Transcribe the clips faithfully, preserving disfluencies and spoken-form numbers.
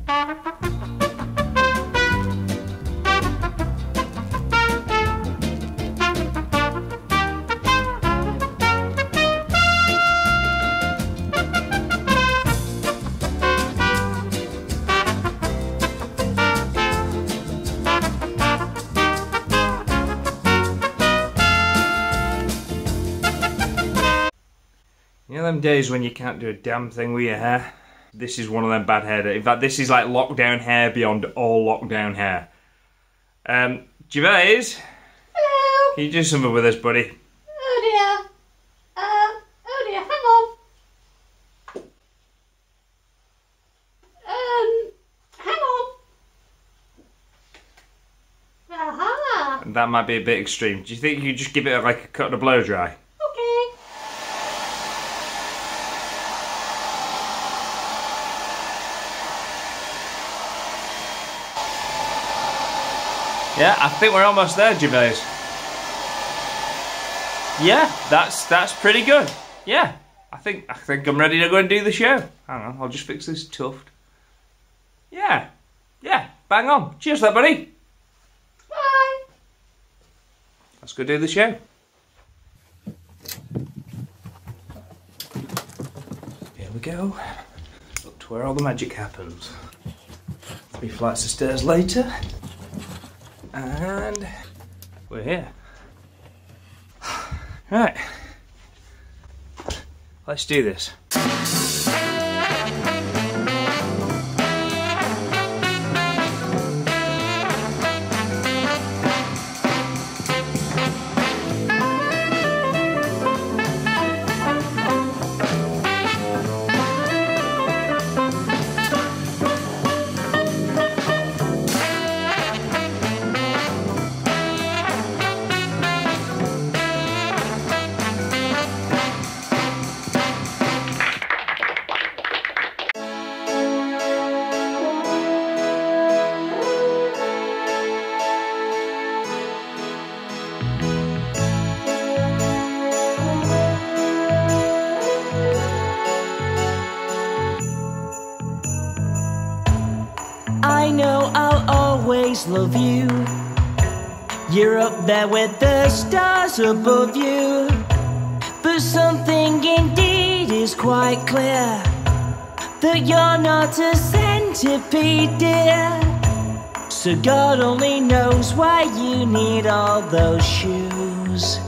You know them days when you can't do a damn thing with your hair? This is one of them bad hair days. In fact, this is like lockdown hair beyond all lockdown hair. Um, Gervais? Hello? Can you do something with us, buddy? Oh dear. Um, oh dear, hang on. Um, hang on. Aha. That might be a bit extreme. Do you think you could just give it like a cut and a blow dry? Okay. Yeah, I think we're almost there, Gervais. Yeah, that's that's pretty good. Yeah, I think I think I'm ready to go and do the show. Hang on, I'll just fix this tuft. Yeah, yeah, bang on. Cheers, there, buddy. Bye. Let's go do the show. Here we go. Up to where all the magic happens. Three flights of stairs later. And we're here. Right. Let's do this. I know I'll always love you. You're up there with the stars above you. But something indeed is quite clear, that you're not a centipede, dear. So God only knows why you need all those shoes.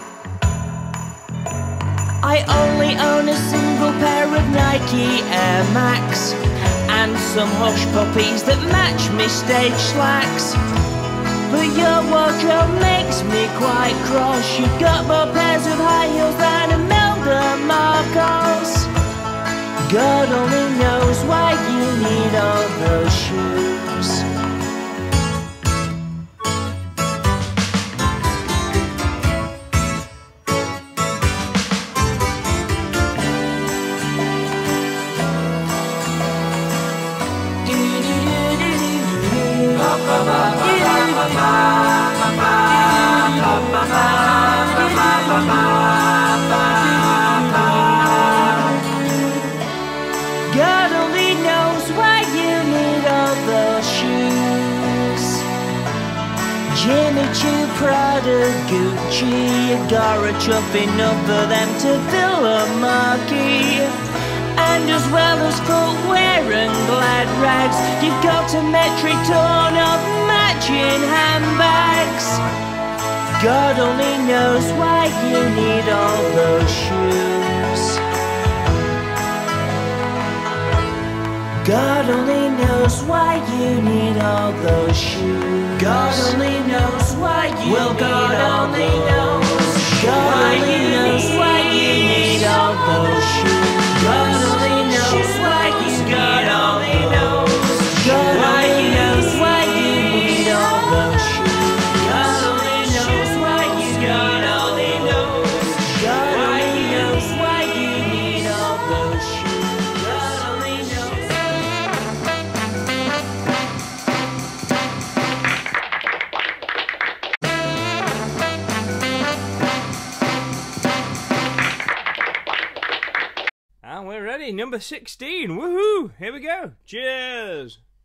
I only own a single pair of Nike Air Max, and some hush puppies that match me stage slacks. But your wardrobe makes me quite cross. You've got more pairs of high heels than Imelda Marcos. God only knows why you need all those shoes. God only knows why you need all those shoes. Jimmy Choo, Prada, Gucci, you gotta chop enough for them to fill a marquee. And as well as footwear and glad rags, you've got a metric ton of matching handbags. God only knows why you need all those shoes. God only knows why you need all those shoes. God only knows why you well, need God all only knows. God only knows why you need all those shoes. God only knows why you God only knows. God only knows why you need all those shoes. God only knows why you God only knows. God only knows why you need all those shoes. God only knows. And we're ready, number sixteen. Woohoo! Here we go. Cheers!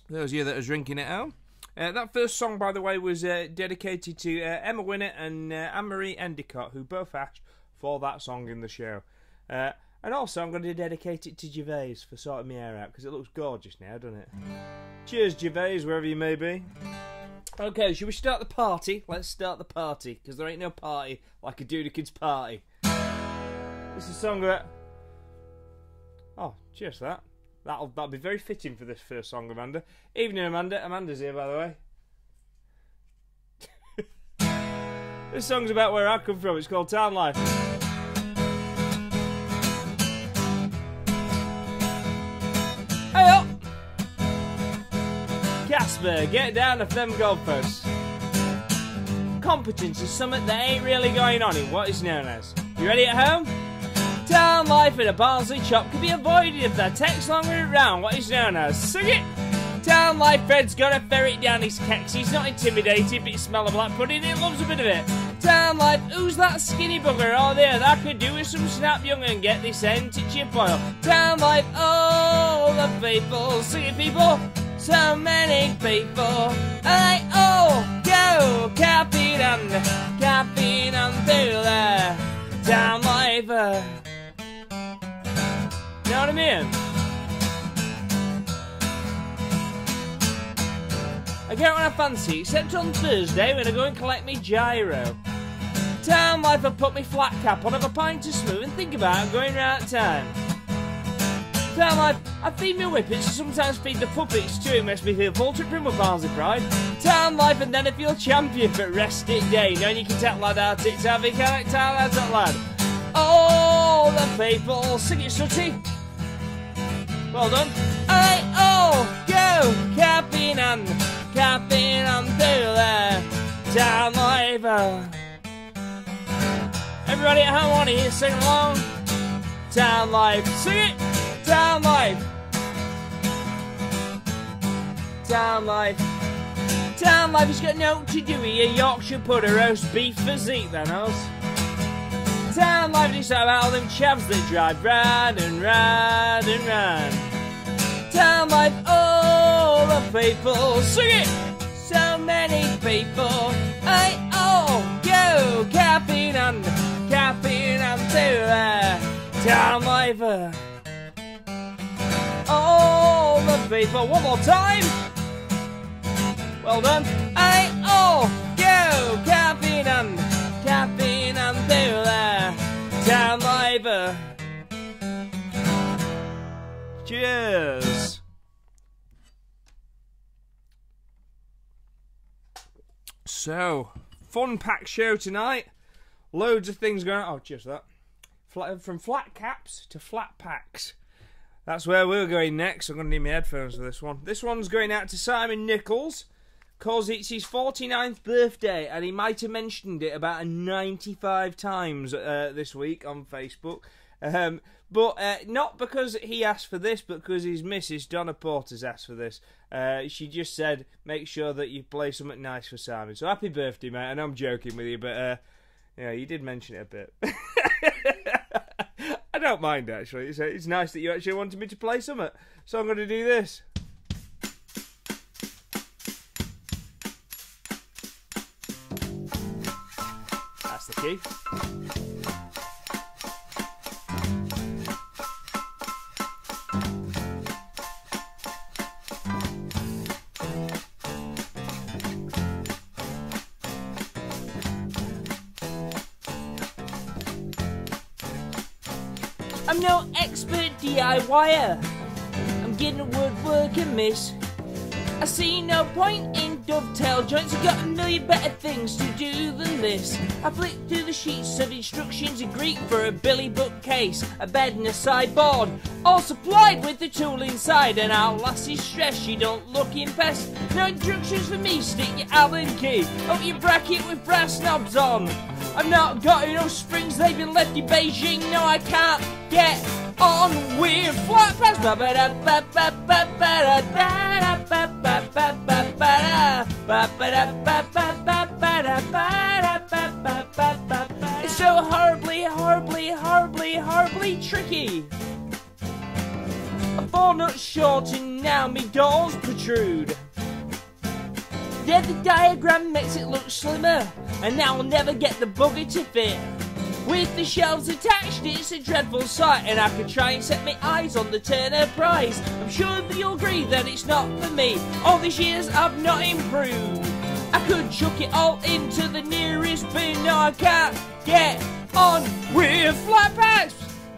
Those of you that are drinking at home. Uh, that first song, by the way, was uh, dedicated to uh, Emma Winnett and uh, Anne-Marie Endicott, who both asked for that song in the show. Uh, and also, I'm going to dedicate it to Gervais for sorting my hair out, because it looks gorgeous now, doesn't it? Cheers, Gervais, wherever you may be. Okay, should we start the party? Let's start the party, because there ain't no party like a Doonican's party. This is a song about... Oh, cheers for that. That'll, that'll be very fitting for this first song, Amanda. Evening, Amanda. Amanda's here, by the way. This song's about where I come from. It's called Town Life. Hey up! Casper, get down off them goalposts. Competence is something that ain't really going on in what is known as. You ready at home? Town life in a Barnsley shop can be avoided if that takes longer around what is known as. Sing it! Town life, Fred's got a ferret down his kecks. He's not intimidated, but he smells of black pudding. He loves a bit of it. Town life, who's that skinny bugger all there that could do with some snap young and get this end to chip oil? Town life, oh, the people, sing it, people. So many people, I oh go capping and capping and through the town life. Uh, You know what I mean? I get when I fancy, except on Thursday when I go and collect me gyro. Town life, I put me flat cap on, have a pint of smooth and think about going round town. Town life, I feed me whippets, sometimes feed the puppets too, it makes me feel full to brim with Barnsley pride. Town life, and then I feel champion for rest it day, knowing you can tell lad out it's having character, that's that lad. Oh, the people, sing it, Sooty. Well done. I oh go capping and capping and through the town life. Everybody at home want to hear sing along. Town life, sing it. Town life. Town life. Town life has got no to do with your Yorkshire pud or roast beef physique, then us. Town life is about all them chavs that drive round and round and round. Town life, all the people, sing it! So many people, I oh go capping and capping and through the town life. All the people, one more time. Well done. I oh go capping and capping and through the town life. Cheers. So, fun packed show tonight. Loads of things going on. Oh, just that. Flat, from flat caps to flat packs. That's where we're going next. I'm going to need my headphones for this one. This one's going out to Simon Nichols, because it's his forty-ninth birthday, and he might have mentioned it about ninety-five times uh, this week on Facebook. Um, but uh, not because he asked for this, but because his missus, Donna Porter's, asked for this. Uh, she just said, make sure that you play something nice for Simon. So happy birthday, mate. And I'm joking with you, but uh, yeah, you did mention it a bit. I don't mind, actually. It's, it's nice that you actually wanted me to play something. So I'm going to do this. That's the key. I'm no expert D I Y er. I'm getting a woodwork and miss. I see no point in dovetail joints. I've got a million better things to do than this. I flicked through the sheets of instructions in Greek for a billy bookcase, a bed and a sideboard, all supplied with the tool inside. And our lassie's stress, she don't look impressed. No instructions for me, stick your Allen key up your bracket with brass knobs on. I've not got enough springs, they've been left in Beijing. No, I can't get on with flat pads. It's so horribly, horribly, horribly, horribly tricky. A four walnut short and now me doors protrude. Yeah, the diagram makes it look slimmer, and now I'll never get the bugger to fit. With the shelves attached, it's a dreadful sight, and I could try and set my eyes on the Turner prize. I'm sure that you'll agree that it's not for me. All these years I've not improved. I could chuck it all into the nearest bin. No, I can't get on with flat packs.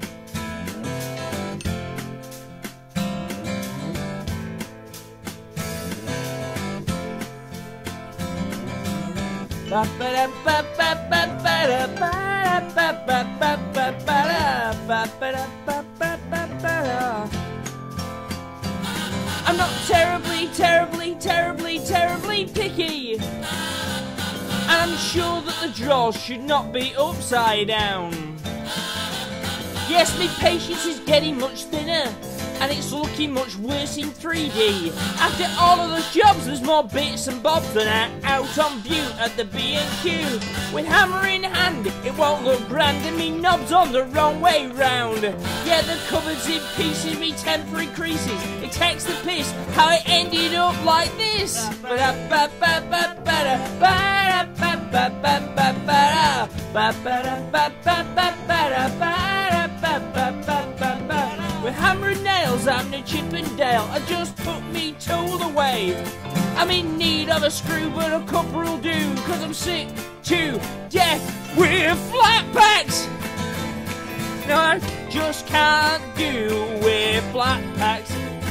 I'm not terribly, terribly, terribly, terribly picky, and I'm sure that the drawers should not be upside down. Yes, my patience is getting much thinner, and it's looking much worse in three D. After all of those jobs, there's more bits and bobs than are out on view at the B and Q. With hammer in hand, it won't look grand, and me knobs on the wrong way round. Yeah, the cupboard's in pieces, me temporary creases. It takes the piss how it ended up like this. With hammer and nails and a chip and dale, I just put me tool away. I'm in need of a screw, but a couple will do, cause I'm sick to death with flat packs. No, I just can't do with flat packs.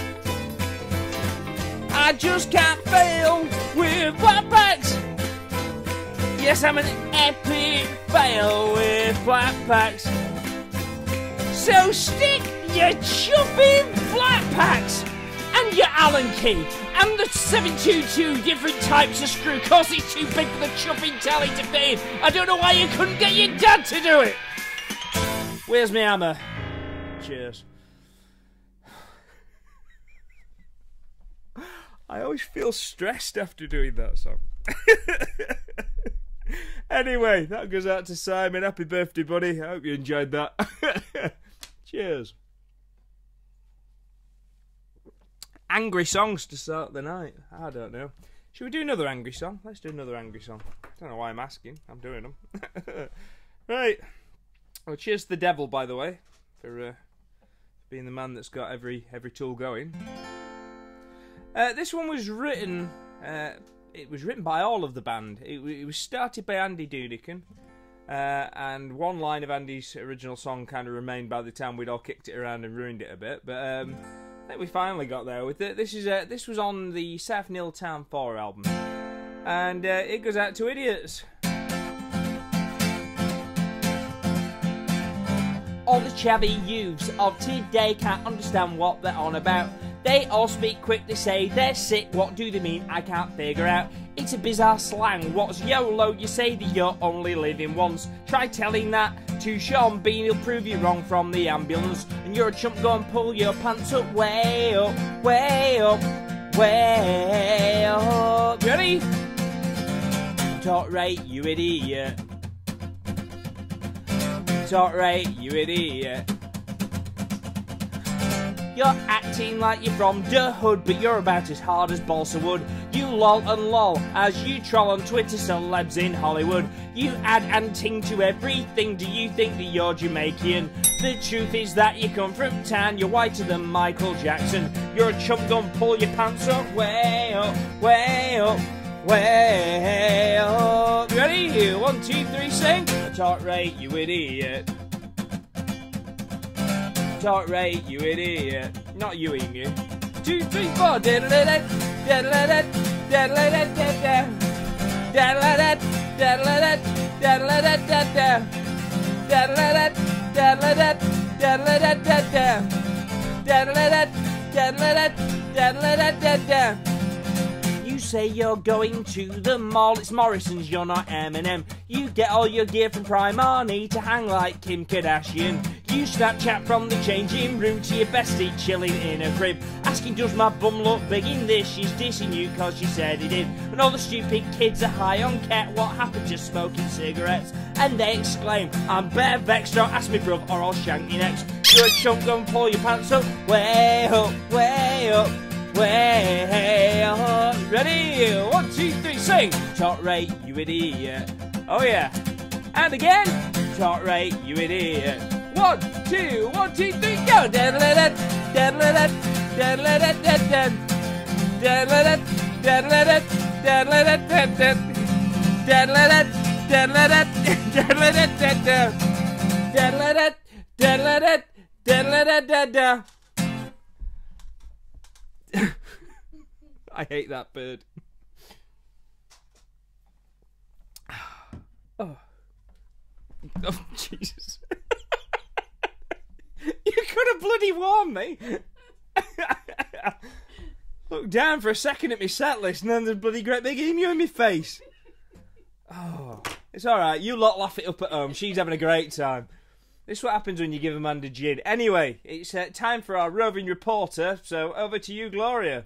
I just can't fail with flat packs. Yes, I'm an epic fail with flat packs. So stick your chuffing flat packs and your Allen key and the seven two two different types of screw, cause it's too big for the chuffing tally to fit in. I don't know why you couldn't get your dad to do it. Where's my hammer? Cheers. I always feel stressed after doing that song. Anyway, that goes out to Simon. Happy birthday, buddy. I hope you enjoyed that. Cheers. Angry songs to start the night. I don't know. Should we do another angry song? Let's do another angry song. I don't know why I'm asking. I'm doing them. Right. Well, cheers to the devil, by the way, for uh, being the man that's got every every tool going. Uh, this one was written. Uh, it was written by all of the band. It, it was started by Andy Doonican. Uh, and one line of Andy's original song kind of remained by the time we'd all kicked it around and ruined it a bit. But um, I think we finally got there with it. This is uh, this was on the South Nil Town four album, and uh, it goes out to idiots. All the chavvy youths of today can't understand what they're on about. They all speak quick, they say they're sick, what do they mean? I can't figure out. It's a bizarre slang, what's YOLO? You say that you're only living once. Try telling that to Sean Bean, he'll prove you wrong from the ambulance. And you're a chump, go and pull your pants up, way up, way up, way up. Ready? Talk right, you idiot. Talk right, you idiot. You're acting like you're from the hood, but you're about as hard as balsa wood. You lol and lol as you troll on Twitter celebs in Hollywood. You add and ting to everything. Do you think that you're Jamaican? The truth is that you come from town. You're whiter than Michael Jackson. You're a chump, gun, pull your pants up, way up, way up, way up. Ready? One, two, three, sing. Talk right, you idiot. Talk right, you idiot. Not you, you. Two, three, four. Diddle-da-da, diddle-da-da, diddle-da-da, diddle-da-da, diddle-da-da, diddle-da-da, diddle-da-da, diddle-da-da, diddle-da-da, diddle-da-da, diddle-da-da, diddle-da-da. You say you're going to the mall, it's Morrison's, you're not Eminem. You get all your gear from Primani to hang like Kim Kardashian. You Snapchat from the changing room to your bestie chilling in a crib, asking does my bum look big in this? She's dissing you cause she said it did. And all the stupid kids are high on cat, what happened to smoking cigarettes? And they exclaim, I'm bare vexed, don't ask me bruv or I'll shank you next. You're a chump, go and pull your pants up, way up, way two, one, two, three, sing! Chart rate, you idiot. Oh yeah. And again. Chart rate, you idiot. One, two, one, two, three, go! Da-da-da-da, da-da-da-da, da-da-da-da-da, da-da-da-da, da-da-da-da, da-da-da-da-da, da-da-da-da, da-da-da-da, da-da-da-da-da, da-da-da-da, da-da-da-da, da-da-da-da-da. I hate that bird. Oh, oh Jesus. You could have bloody warned me. Look down for a second at my set list and then there's bloody great big emu in my face. Oh, it's alright. You lot laugh it up at home. She's having a great time. This is what happens when you give Amanda gin. Anyway, it's uh, time for our roving reporter, so over to you, Gloria.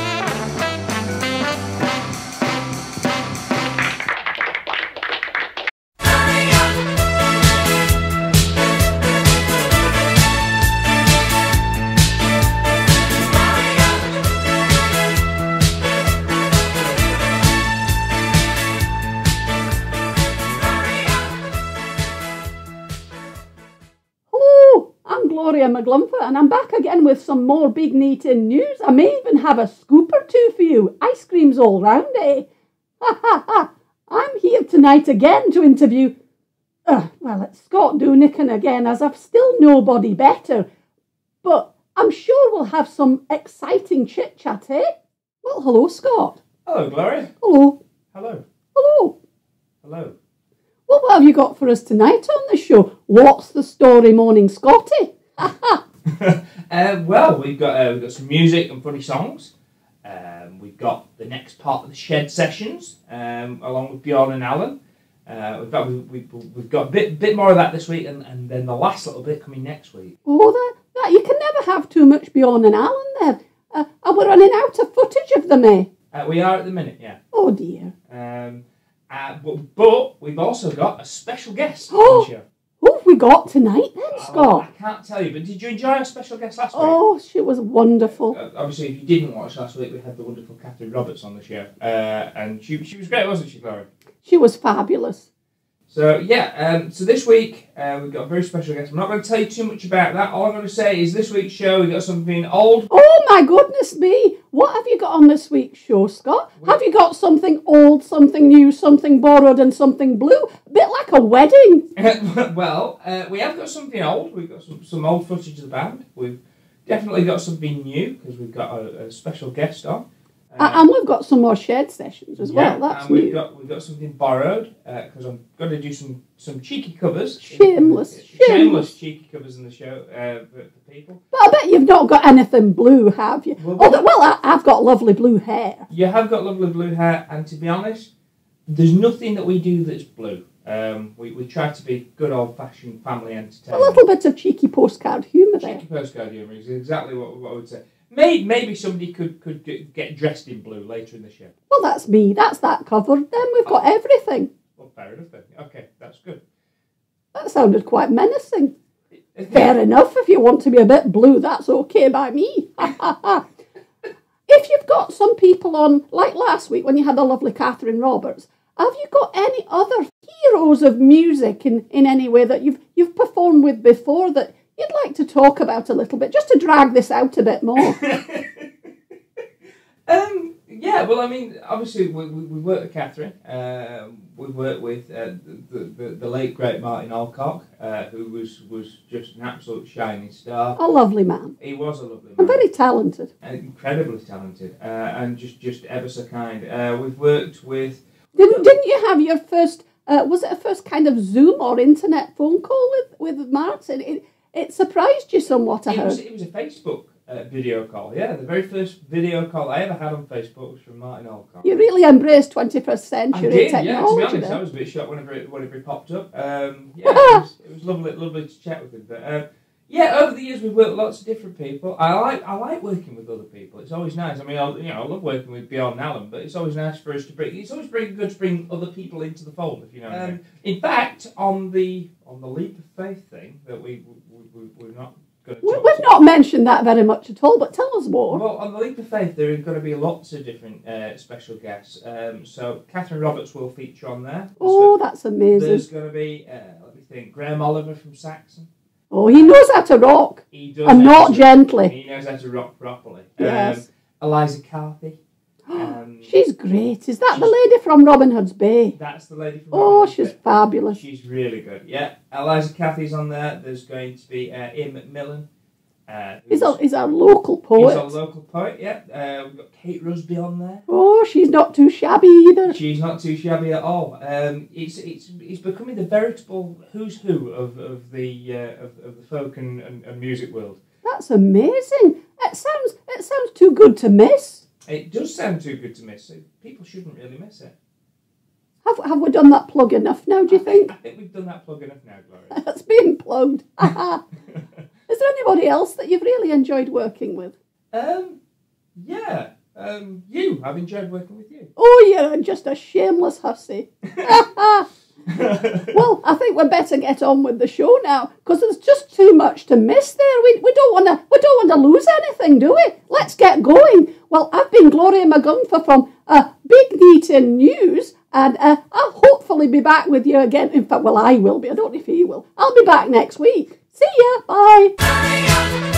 Gloria McGlumfer, and I'm back again with some more big neatin news. I may even have a scoop or two for you. Ice creams all round, eh? Ha ha ha! I'm here tonight again to interview... Uh, well, it's Scott Doonican again, as I've still nobody better. But I'm sure we'll have some exciting chit-chat, eh? Well, hello, Scott. Hello, Gloria. Hello. Hello. Hello. Hello. Well, what have you got for us tonight on the show? What's the story, Morning Scotty? uh, well, we've got uh, we've got some music and funny songs. Um, we've got the next part of the Shed Sessions, um, along with Bjorn and Alan. Uh, we've got we've, we've, we've got a bit bit more of that this week, and, and then the last little bit coming next week. Oh, that, that you can never have too much Bjorn and Alan there. Uh, are we running out of footage of them, eh? Uh, we are at the minute, yeah. Oh dear. Um, uh, but, but we've also got a special guest oh. on the show. Who have we got tonight then, Scott? Oh, I can't tell you, but did you enjoy our special guest last week? Oh, she was wonderful. Uh, obviously, if you didn't watch last week, we had the wonderful Catherine Roberts on the show. Uh, and she she was great, wasn't she, Gloria? She was fabulous. So, yeah, um, so this week, uh, we've got a very special guest. I'm not going to tell you too much about that. All I'm going to say is this week's show, we've got something old. Oh, my goodness me. What have you got on this week's show, Scott? We... Have you got something old, something new, something borrowed and something blue? A bit like a wedding. Well, uh, we have got something old. We've got some, some old footage of the band. We've definitely got something new because we've got a, a special guest on. Uh, and we've got some more Shed Sessions as yeah, well. That's and we've new. got we've got something borrowed because uh, I'm going to do some, some cheeky covers. Shameless, in, shameless, shameless cheeky covers in the show uh, for, for people. But I bet you've not got anything blue, have you? Well, oh, well, I, I've got lovely blue hair. You have got lovely blue hair, and to be honest, there's nothing that we do that's blue. Um, we, we try to be good old-fashioned family entertainment. A little bit of cheeky postcard humour there. Cheeky postcard humour is exactly what, what I would say. Maybe, maybe somebody could, could get, get dressed in blue later in the show. Well, that's me. That's that covered. Then we've got oh. everything. Well, fair enough then. Okay, that's good. That sounded quite menacing. Fair enough. If you want to be a bit blue, that's okay by me. If you've got some people on, like last week when you had the lovely Catherine Roberts, have you got any other heroes of music in, in any way that you've you've performed with before that you'd like to talk about a little bit, just to drag this out a bit more? um, yeah, well, I mean, obviously we we, we worked with Catherine. Uh, we worked with uh, the, the the late great Martin Alcock, uh, who was was just an absolute shining star. A lovely man. He was a lovely man. And very talented. And incredibly talented, uh, and just just ever so kind. Uh, we've worked with. Didn't didn't you have your first? Uh, was it a first kind of Zoom or internet phone call with with Martin? It it surprised you somewhat. I it heard was, it was a Facebook uh, video call. Yeah, the very first video call I ever had on Facebook was from Martin Alcock. You really embraced twenty-first century I did, technology. Yeah, to be honest, then. I was a bit shocked whenever it, whenever it popped up. Um, yeah, it was, it was lovely, lovely to chat with him. But um, yeah, over the years we've worked with lots of different people. I like I like working with other people. It's always nice. I mean, I, you know, I love working with Bjorn and Alan, but it's always nice for us to bring. It's always very good to bring other people into the fold, if you know what I mean. In fact, on the on the leap of faith thing that we, we, we we're not going to We, talk we've to not mentioned that very much at all, but tell us more. Well, on the Leap of Faith, there are going to be lots of different uh, special guests. Um, so Catherine Roberts will feature on there. There's Oh, go- that's amazing. There's going to be, uh, let me think, Graham Oliver from Saxon. Oh, he knows how to rock. He does. And know not how to- gently. He knows how to rock properly. Yes. Um, Eliza Carthy. Um, She's great. Is that the she's- lady from Robin Hood's Bay? That's the lady from. Oh, Robin she's Hood. fabulous. She's really good. Yeah, Eliza Carthy's on there. There's going to be uh, Ian McMillan. Uh, He's who's- a, he's a local he's poet. a local poet. Yeah, uh, we've got Kate Rusby on there. Oh, she's not too shabby either. She's not too shabby at all. Um, it's it's it's becoming the veritable who's who of of the uh, of, of the folk and, and, and music world. That's amazing. It sounds it sounds too good to miss. It does sound too good to miss. People shouldn't really miss it. Have have we done that plug enough now, do you think? I think we've done that plug enough now, Gloria. It's been plugged. Is there anybody else that you've really enjoyed working with? um, yeah. Um, you. I've enjoyed working with you. Oh, you're just a shameless hussy. Well, I think we better get on with the show now, because there's just too much to miss there. We we don't want to we don't want to lose anything, do we? Let's get going. Well, I've been Gloria McGunfer from uh, Big Doonican News, and uh, I'll hopefully be back with you again. In fact, well, I will be. I don't know if he will. I'll be back next week. See ya. Bye.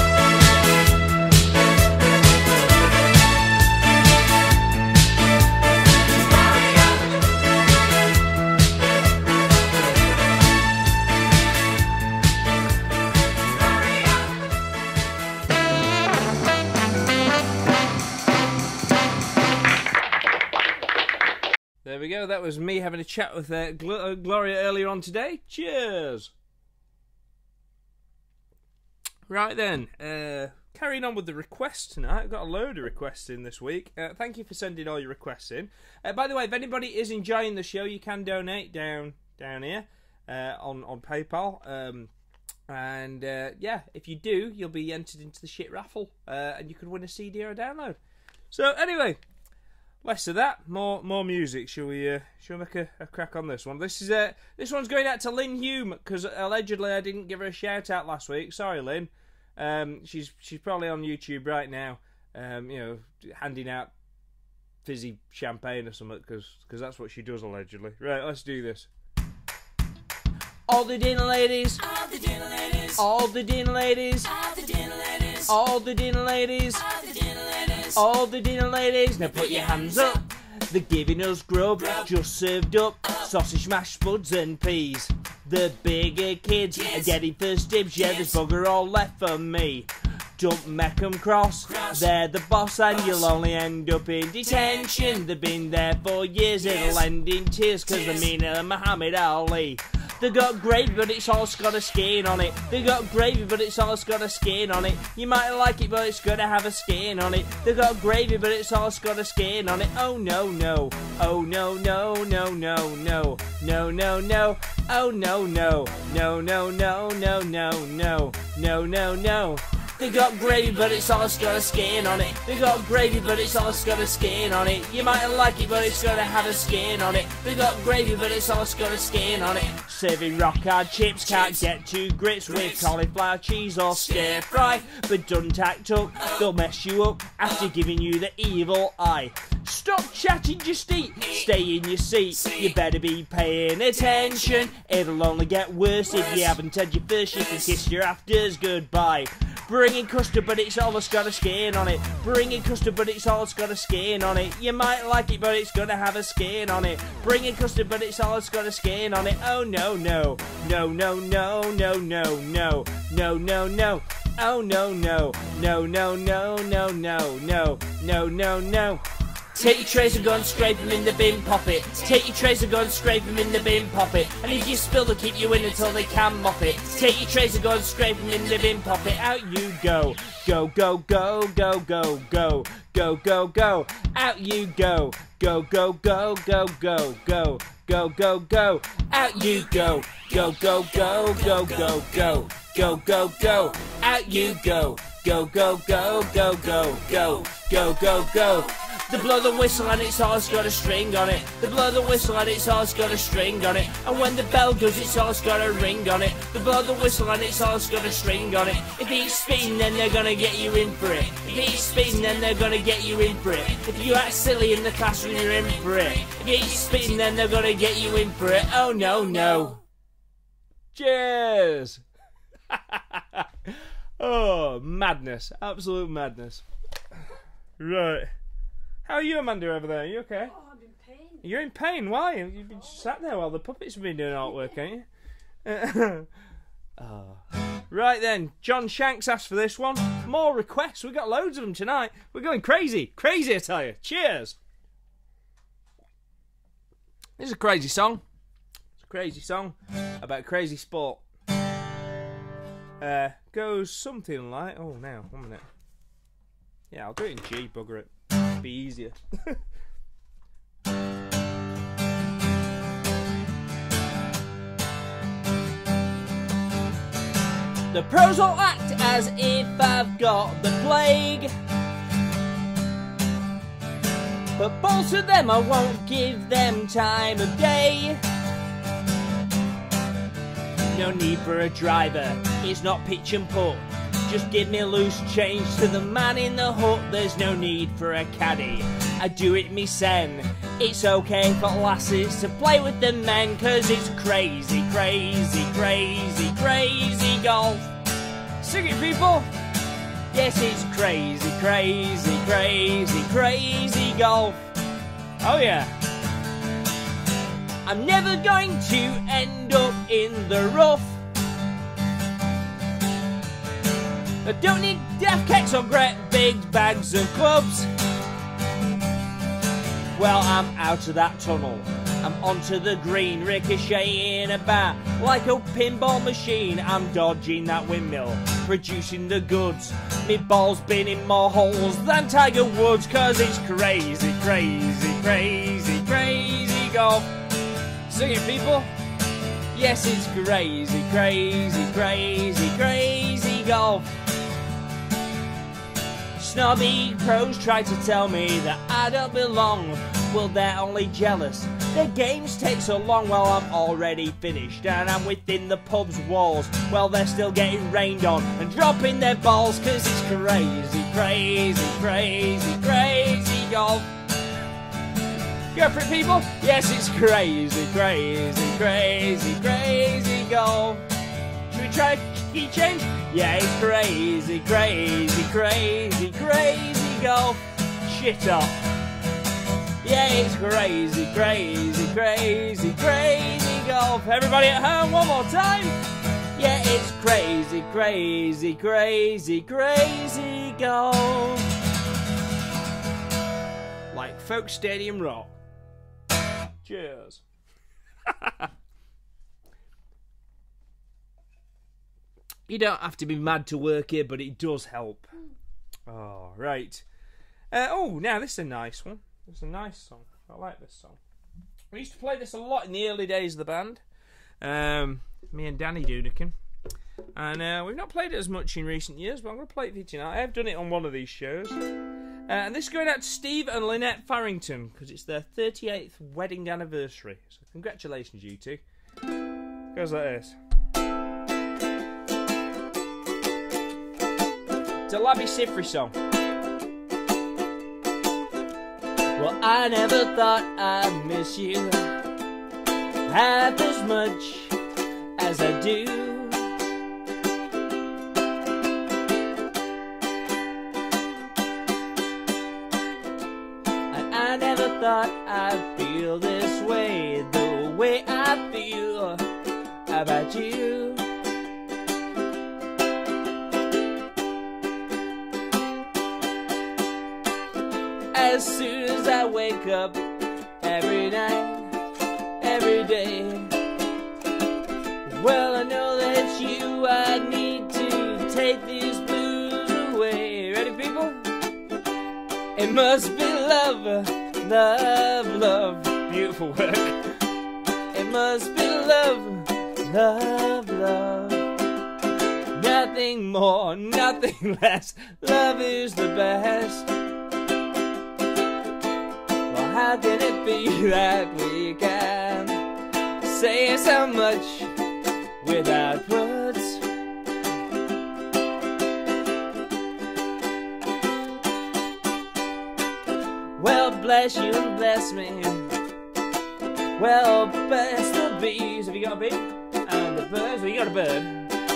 There we go. That was me having a chat with uh, Gl- uh, Gloria earlier on today. Cheers. Right then, uh, carrying on with the requests tonight. I've got a load of requests in this week. Uh, thank you for sending all your requests in. Uh, by the way, if anybody is enjoying the show, you can donate down down here uh, on on PayPal. Um, and uh, yeah, if you do, you'll be entered into the shit raffle, uh, and you could win a C D or a download. So anyway. Less of that, more more music. Shall we? Uh, shall we make a, a crack on this one? This is uh, this one's going out to Lynn Hume, because allegedly I didn't give her a shout out last week. Sorry, Lynn. Um, she's she's probably on YouTube right now. Um, you know, handing out fizzy champagne or something, because that's what she does allegedly. Right, let's do this. All the dinner ladies, All the dinner ladies, all the dinner ladies, all the dinner ladies, all the dinner ladies. all the dinner ladies. All the dinner ladies, now put your hands up. They're giving us grub, just served up. Sausage, mashed spuds and peas. The bigger kids are getting first dibs. Yeah, there's bugger all left for me. Don't make 'em cross, they're the boss and you'll only end up in detention. They've been there for years, it'll end in tears, cause they're meaner than Muhammad Ali. They got gravy, but it's all got a skin on it. They got gravy, but it's all got a skin on it. You might like it, but it's gonna have a skin on it. They got gravy, but it's all got a skin on it. Oh no, no. Oh no, no, no, no, no. No, no, no. Oh no, no. No, no, no, no, no, no. No, no, no. They got gravy, but it's all got a skin on it. They got gravy, but it's all got a skin on it. You might like it, but it's gonna have a skin on it. They got gravy, but it's all got a skin on it. Serving rock hard chips, can't get to grips with cauliflower cheese or stir fry. But done tacked up, they'll mess you up after giving you the evil eye. Stop chatting, just eat. Stay in your seat. You better be paying attention. It'll only get worse if you haven't had your first shift and kissed your afters goodbye. Bringing custard, but it's almost got a skin on it. Bringing custard, but it's almost got a skin on it. You might like it, but it's gonna have a skin on it. Bringing custard, but it's almost got a skin on it. Oh no, no, no, no, no, no, no, no, no, no, no. Oh no, no, no, no, no, no, no, no, no, no, no. Take your trays and go and scrape them in the bin, pop it. Take your trays and go and scrape them in the bin, pop it. And if you spill, they'll keep you in until they can mop it. Take your trays and go and scrape them in the bin, pop it. Out you go. Go, go, go, go, go, go. Go, go, go. Out you go. Go, go, go, go, go, go. Go, go, go. Out you go. Go, go, go, go, go, go. Go, go, go. Out you go. Go, go, go, go, go, go. Go, go, go. They blow the whistle and it's always got a string on it. They blow the whistle and it's always got a string on it. And when the bell goes, it's always got a ring on it. They blow the whistle and it's always got a string on it. If it's spitting, then they're gonna get you in for it. If it's spitting, then they're gonna get you in for it. If you act silly in the classroom, you're in for it. If it's spitting, then they're gonna get you in for it. Oh no, no. Cheers! Oh, madness. Absolute madness. Right. How are you, Amanda, over there? Are you okay? Oh, I'm in pain. You're in pain? Why? You've been sat there while the puppets have been doing artwork, ain't you? Oh. Right then, John Shanks asked for this one. More requests. We've got loads of them tonight. We're going crazy. Crazy, I tell you. Cheers! This is a crazy song. It's a crazy song about crazy sport. Uh, goes something like... Oh, now, one minute. Yeah, I'll do it in G, bugger it. It'll be easier. The pros all act as if I've got the plague, but balls to them, I won't give them time of day. No need for a driver, it's not pitch and putt. Just give me loose change to the man in the hut. There's no need for a caddy, I do it me sen. It's okay for lasses to play with the men, cause it's crazy, crazy, crazy, crazy golf. Sing it, people! Yes, it's crazy, crazy, crazy, crazy golf. Oh yeah. I'm never going to end up in the rough. I don't need death kicks or great big bags of clubs. Well, I'm out of that tunnel. I'm onto the green, ricocheting about like a pinball machine. I'm dodging that windmill, producing the goods. Me ball's been in more holes than Tiger Woods, cause it's crazy, crazy, crazy, crazy golf. Sing it, people. Yes, it's crazy, crazy, crazy, crazy golf. Snobby pros try to tell me that I don't belong. Well, they're only jealous. Their games take so long. Well, I'm already finished and I'm within the pub's walls. Well, they're still getting rained on and dropping their balls, cause it's crazy, crazy, crazy, crazy golf. Go for it, people. Yes, it's crazy, crazy, crazy, crazy golf. Should we try a key change? Yeah, it's crazy, crazy, crazy, crazy golf. Shit up. Yeah, it's crazy, crazy, crazy, crazy golf. Everybody at home, one more time. Yeah, it's crazy, crazy, crazy, crazy golf. Like Folk Stadium Rock. Cheers. You don't have to be mad to work here, but it does help. Oh, right. Uh, oh, now this is a nice one. It's a nice song. I like this song. We used to play this a lot in the early days of the band. Um, me and Danny Doonican. And uh, we've not played it as much in recent years, but I'm going to play it for you tonight. I have done it on one of these shows. Uh, and this is going out to Steve and Lynette Farrington, because it's their thirty-eighth wedding anniversary. So congratulations, you two. Goes like this. It's a Labby Sifri song. Well, I never thought I'd miss you half as much as I do. And I never thought I'd feel this way, the way I feel about you. As soon as I wake up every night, every day, well, I know that you, I need to take these blues away. Ready, people? It must be love, love, love. Beautiful work. It must be love, love, love. Nothing more, nothing less. Love is the best. How can it be that we can say so much without words? Well, bless you and bless me. Well, bless the bees. Have you got a bee? And the birds. Have you got a bird?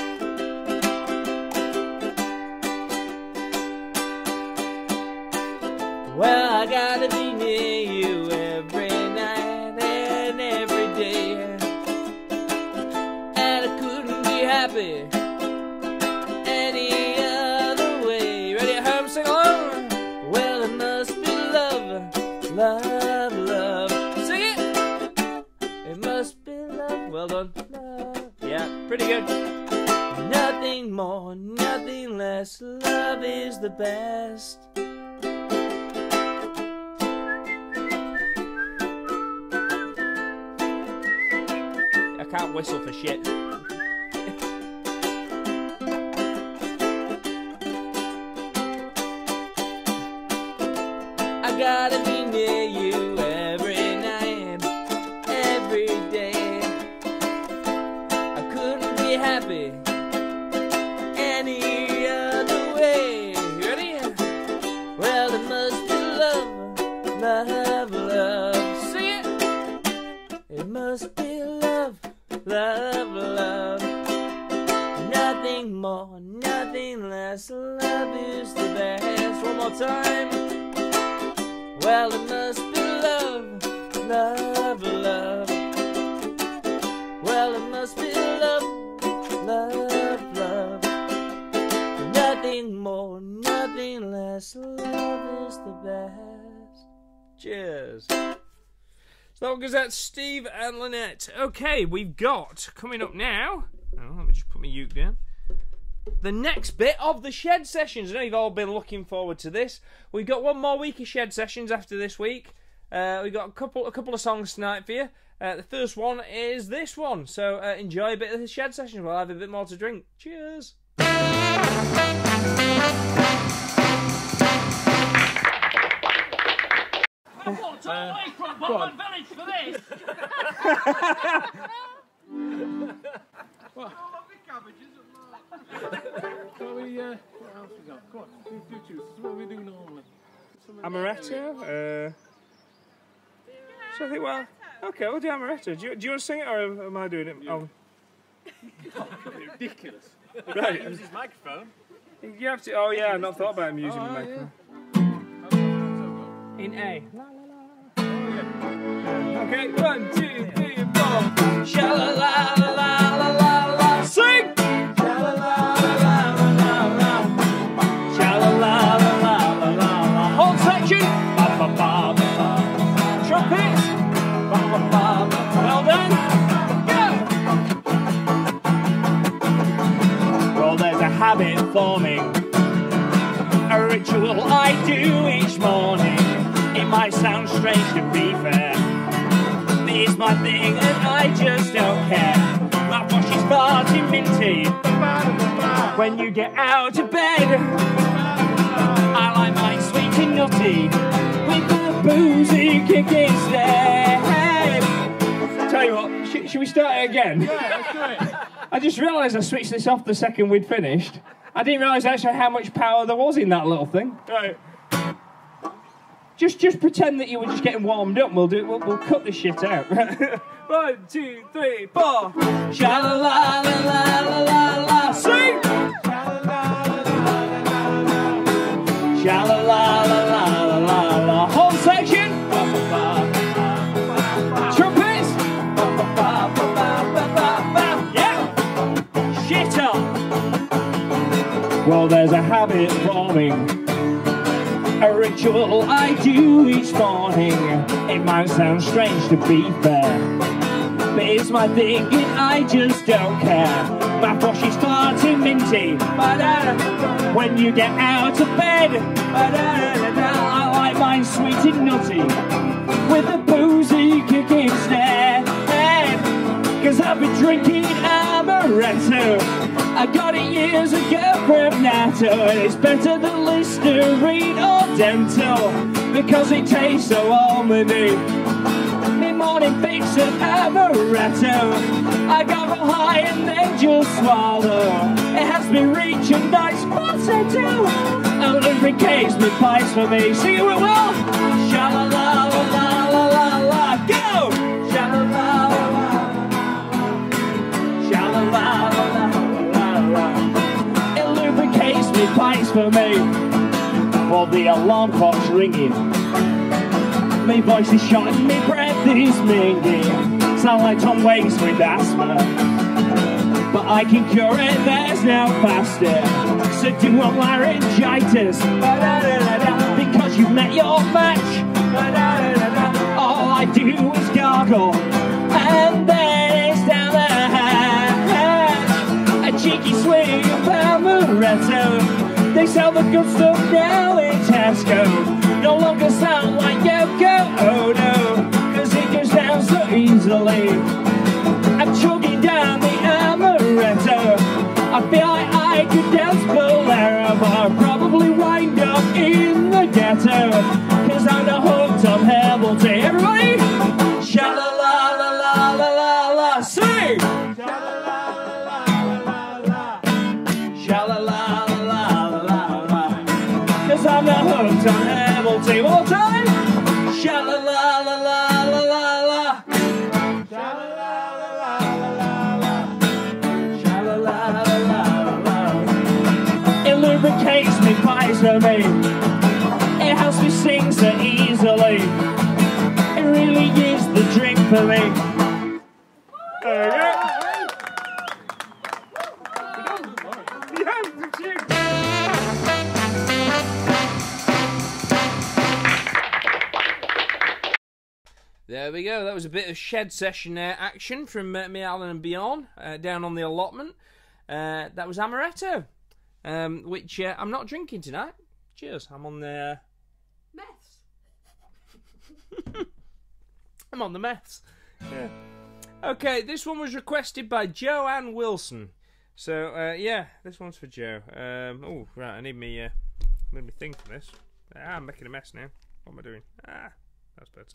Well, I gotta be near you every night and every day, and I couldn't be happy any other way. Ready at home, sing along. Well, it must be love, love, love. Sing it. It must be love. Well done. Love. Yeah, pretty good. Nothing more, nothing less. Love is the best. I can't whistle for shit. I gotta be near you every night, every day. I couldn't be happy any other way. You ready? Well, it must be love, love, love. Sing it. It must be love. Love, love, nothing more, nothing less. Love is the best. One more time. Well, it must be love, love, love. Well, it must be love, love, love. Nothing more, nothing less. Love is the best. Cheers. So long as that's Steve and Lynette. Okay, we've got, coming up now, oh, let me just put my uke down, the next bit of the Shed Sessions. I know you've all been looking forward to this. We've got one more week of Shed Sessions after this week. Uh, we've got a couple a couple of songs tonight for you. Uh, the first one is this one, so uh, enjoy a bit of the Shed Sessions. We'll have a bit more to drink. Cheers! Uh, go on. Village for this. What? What we, uh, what else we got? Go on, do, do choose. This is what we do normally. Amaretto? Uh, so I think, well, okay, we'll do Amaretto. Do you, do you want to sing it, or am I doing it? Oh. Oh, ridiculous. Right. Use his microphone. You have to, oh yeah, I've not thought about him using Oh, the microphone. Yeah. In A. Okay, one, two, three, four. Sha la la la la la la. Sing. Sha la la la la la la. Sha la la la la la la. Whole section. Ba ba ba ba. Trumpets. Ba ba ba ba. Well done. Go. Well, there's a habit forming, a ritual I do each morning. It might sound strange to be fair, but it's my thing and I just don't care. My wash is far too minty when you get out of bed. I like mine sweet and nutty with the boozy kick instead. Tell you what, sh should we start it again? Yeah, let's do it. I just realised I switched this off the second we'd finished. I didn't realise actually how much power there was in that little thing. Right. Just, just pretend that you were just getting warmed up. We'll do. We'll, we'll cut this shit out. One, two, three, four. Sha la la la la la la la. Sing. Sha la la la la la la. Sha la la la la la la la. Whole section. Ba ba ba. Trumpets. Ba ba ba ba ba ba ba. Yeah. Shit up. Well, there's a habit forming, a ritual I do each morning. It might sound strange to be fair, but it's my thing and I just don't care. My wash is far too minty when you get out of bed. I like mine sweet and nutty with a boozy kick instead. Cause I've been drinking amaretto, I got it years ago from Natto, and it's better than Listerine or Dental. because it tastes so almondy. Me morning fix of amaretto, I go real high and then just swallow. It has me reaching nice spots I do, and lubricates me pipes for me. Sing it with Will. Sha la la la la la la la. Go. Sha la la la la. Sha la la la la la. It lubricates me pipes for me. While the alarm clock's ringing, my voice is shot and my breath is minging. Sound like Tom Waits with asthma, but I can cure it, there's no faster. So do a laryngitis, because you've met your match. All I do is gargle, and then it's down the hatch. A cheeky swing of amaretto. They sell the good stuff now in Tesco. No longer sound like Yoko, oh no, cause it goes down so easily. I'm chugging down the amaretto. I feel like I could dance bolero, but I'll probably wind up in the ghetto, cause I'm not hooked on herbal tea. Everybody! Sha la la la la la la la. Sing! Sha la la la la la la. Sha la la la la la la. Cause I'm not hooked on herbal tea. One more time! Sha la la la la la la la. Sha la la la la la la. Sha la la la la la. It lubricates me, pies for me. It helps me sing so easily. It really is the drink for me. There you go. There we go. That was a bit of shed session uh, action from uh, me, Alan and Bjorn uh, down on the allotment. Uh, that was amaretto, um, which uh, I'm not drinking tonight. Cheers. I'm on the... Meths. I'm on the meths. Yeah. Okay, this one was requested by Joanne Wilson. So, uh, yeah, this one's for Joe. Um, oh, right, I need me, uh, need me thing for this. Ah, I'm making a mess now. What am I doing? Ah, that's better.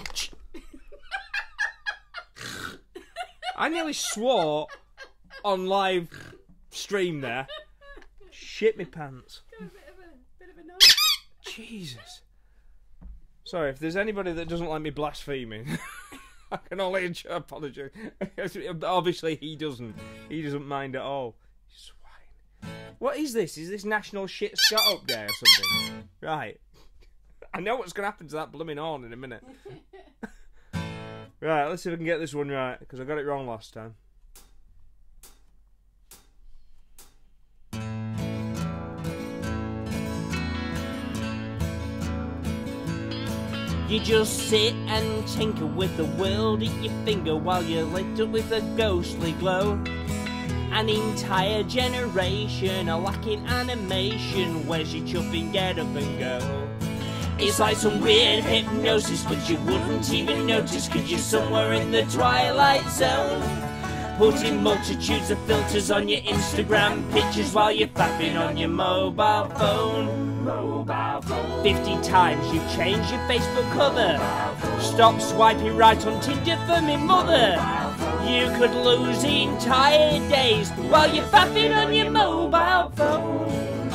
I nearly swore on live stream there. Shit me pants. Got a bit of a, bit of a noise. Jesus. Sorry, if there's anybody that doesn't like me blaspheming, I can only apologise. Obviously, he doesn't. He doesn't mind at all. Swine. What is this? Is this National Shit Scott Up Day or something? Right. I know what's going to happen to that blooming horn in a minute. Right, let's see if I can get this one right, because I got it wrong last time. You just sit and tinker with the world at your finger while you're lit up with a ghostly glow. An entire generation are lacking animation. Where's your chuffing get up and go? It's like some weird hypnosis, but you wouldn't even notice, cause you're somewhere in the twilight zone, putting multitudes of filters on your Instagram pictures while you're fapping on your mobile phone. Mobile phone. Fifty times you've changed your Facebook cover. Stop swiping right on Tinder for me mother. You could lose the entire days while you're fapping on your mobile phone.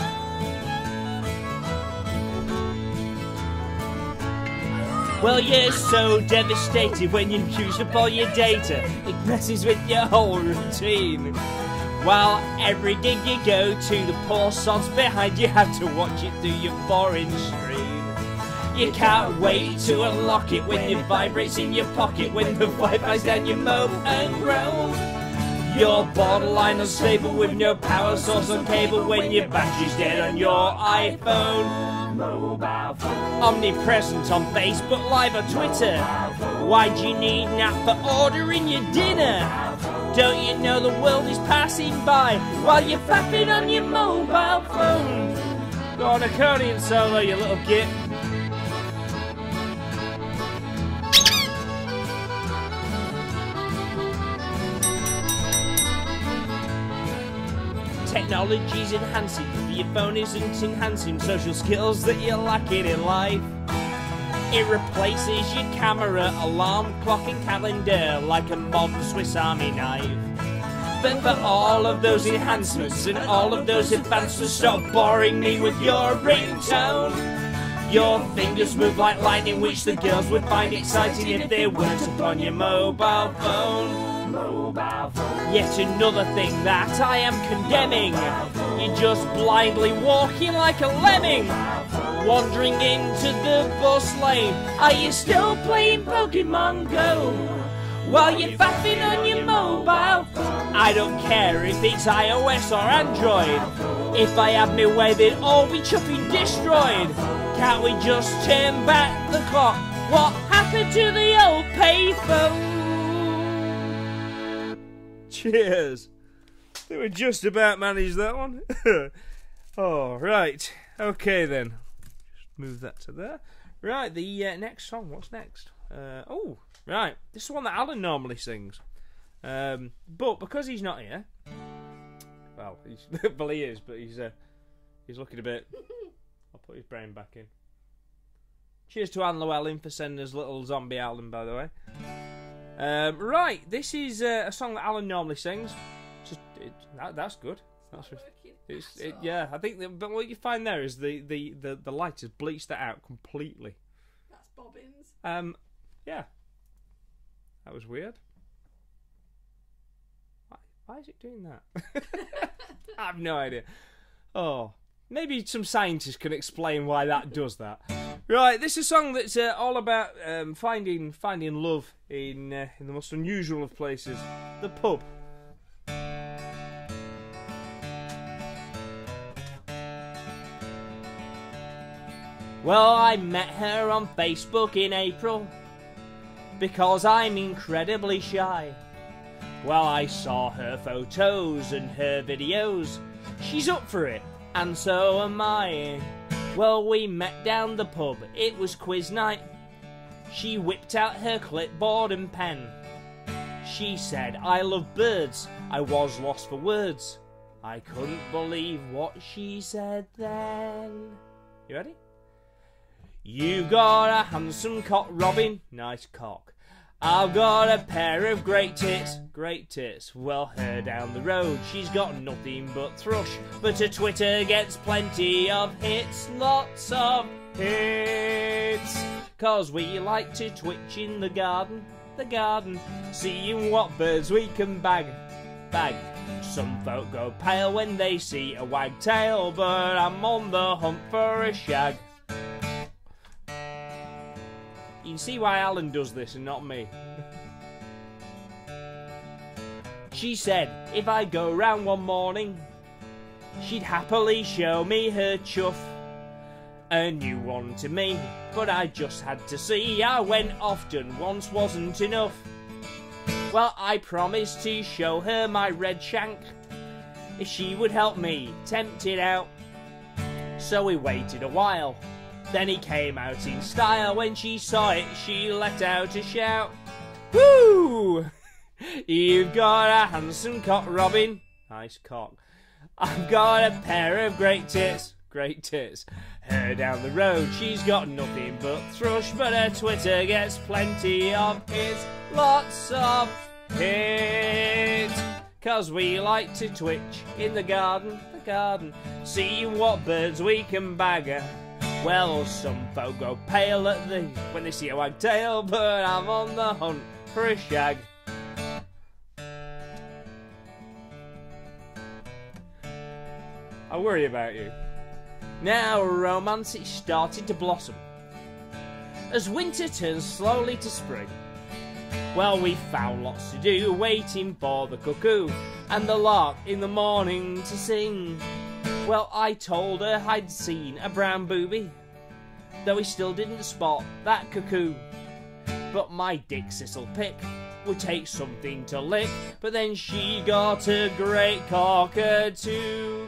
Well, you're so devastated when you use up all your data. It messes with your whole routine. While every gig you go to, the poor sods behind you have to watch it through your foreign screen. You can't wait to unlock it when it vibrates in your pocket, when the Wi-Fi's down you mope and groan. You're borderline unstable with no power source on cable when your battery's dead on your iPhone. Mobile phone. Omnipresent on Facebook Live or Twitter. Why do you need an app for ordering your dinner? Don't you know the world is passing by while you're fapping on your mobile phone? Go on, accordion solo, you little git. Technology's enhancing, but your phone isn't enhancing social skills that you're lacking in life. It replaces your camera, alarm clock and calendar like a modern Swiss Army knife. But for all of those enhancements and all of those advancements, stop boring me with your ringtone. Your fingers move like lightning, which the girls would find exciting if they weren't upon your mobile phone. Mobile phone. Yet another thing that I am condemning. You're just blindly walking like a lemming, wandering into the bus lane. Are you still playing Pokemon Go while you're faffing on your mobile phone? I don't care if it's iOS or Android. If I have my way, they'd all be chuffing destroyed. Can't we just turn back the clock? What happened to the old payphone? Cheers. They were just about managed that one. Oh, right. Okay then. Just move that to there. Right, the uh, next song. What's next? Uh, oh, right. This is one that Alan normally sings. Um, but because he's not here, well, he's, well he is, but he's uh, he's looking a bit. I'll put his brain back in. Cheers to Anne Llewellyn for sending us little zombie Alan, by the way. Um, right, this is uh, a song that Alan normally sings. Just it, that, that's good. That's just, it's, it, yeah, I think. That, but what you find there is the the the, the light has bleached that out completely. That's bobbins. Um, yeah, that was weird. Why, why is it doing that? I have no idea. Oh, maybe some scientists can explain why that does that. Right, this is a song that's uh, all about um, finding finding love in uh, in the most unusual of places, the pub. Well, I met her on Facebook in April because I'm incredibly shy. Well, I saw her photos and her videos. She's up for it, and so am I. Well, we met down the pub. It was quiz night. She whipped out her clipboard and pen. She said, I love birds. I was lost for words. I couldn't believe what she said then. You ready? You got a handsome cock, Robin. Nice cock. I've got a pair of great tits. Great tits. Well, her down the road, she's got nothing but thrush. But her Twitter gets plenty of hits. Lots of hits. Cause we like to twitch in the garden. The garden. Seeing what birds we can bag. Bag. Some folk go pale when they see a wagtail. But I'm on the hunt for a shag. You can see why Alan does this and not me. She said if I go round one morning, she'd happily show me her chuff. A new one to me, but I just had to see. I went often, once wasn't enough. Well, I promised to show her my red shank if she would help me tempt it out. So we waited a while. Then he came out in style. When she saw it, she let out a shout. Woo! You've got a handsome cock, Robin. Nice cock. I've got a pair of great tits. Great tits. Her down the road, she's got nothing but thrush. But her Twitter gets plenty of hits. Lots of hits. Cause we like to twitch in the garden. The garden. Seeing what birds we can bag. Well, some folk go pale at the when they see a wagtail, but I'm on the hunt for a shag. I worry about you. Now romance is starting to blossom as winter turns slowly to spring. Well, we found lots to do, waiting for the cuckoo and the lark in the morning to sing. Well, I told her I'd seen a brown booby, though we still didn't spot that cuckoo. But my dick sissel pick would take something to lick. But then she got a great cockatoo,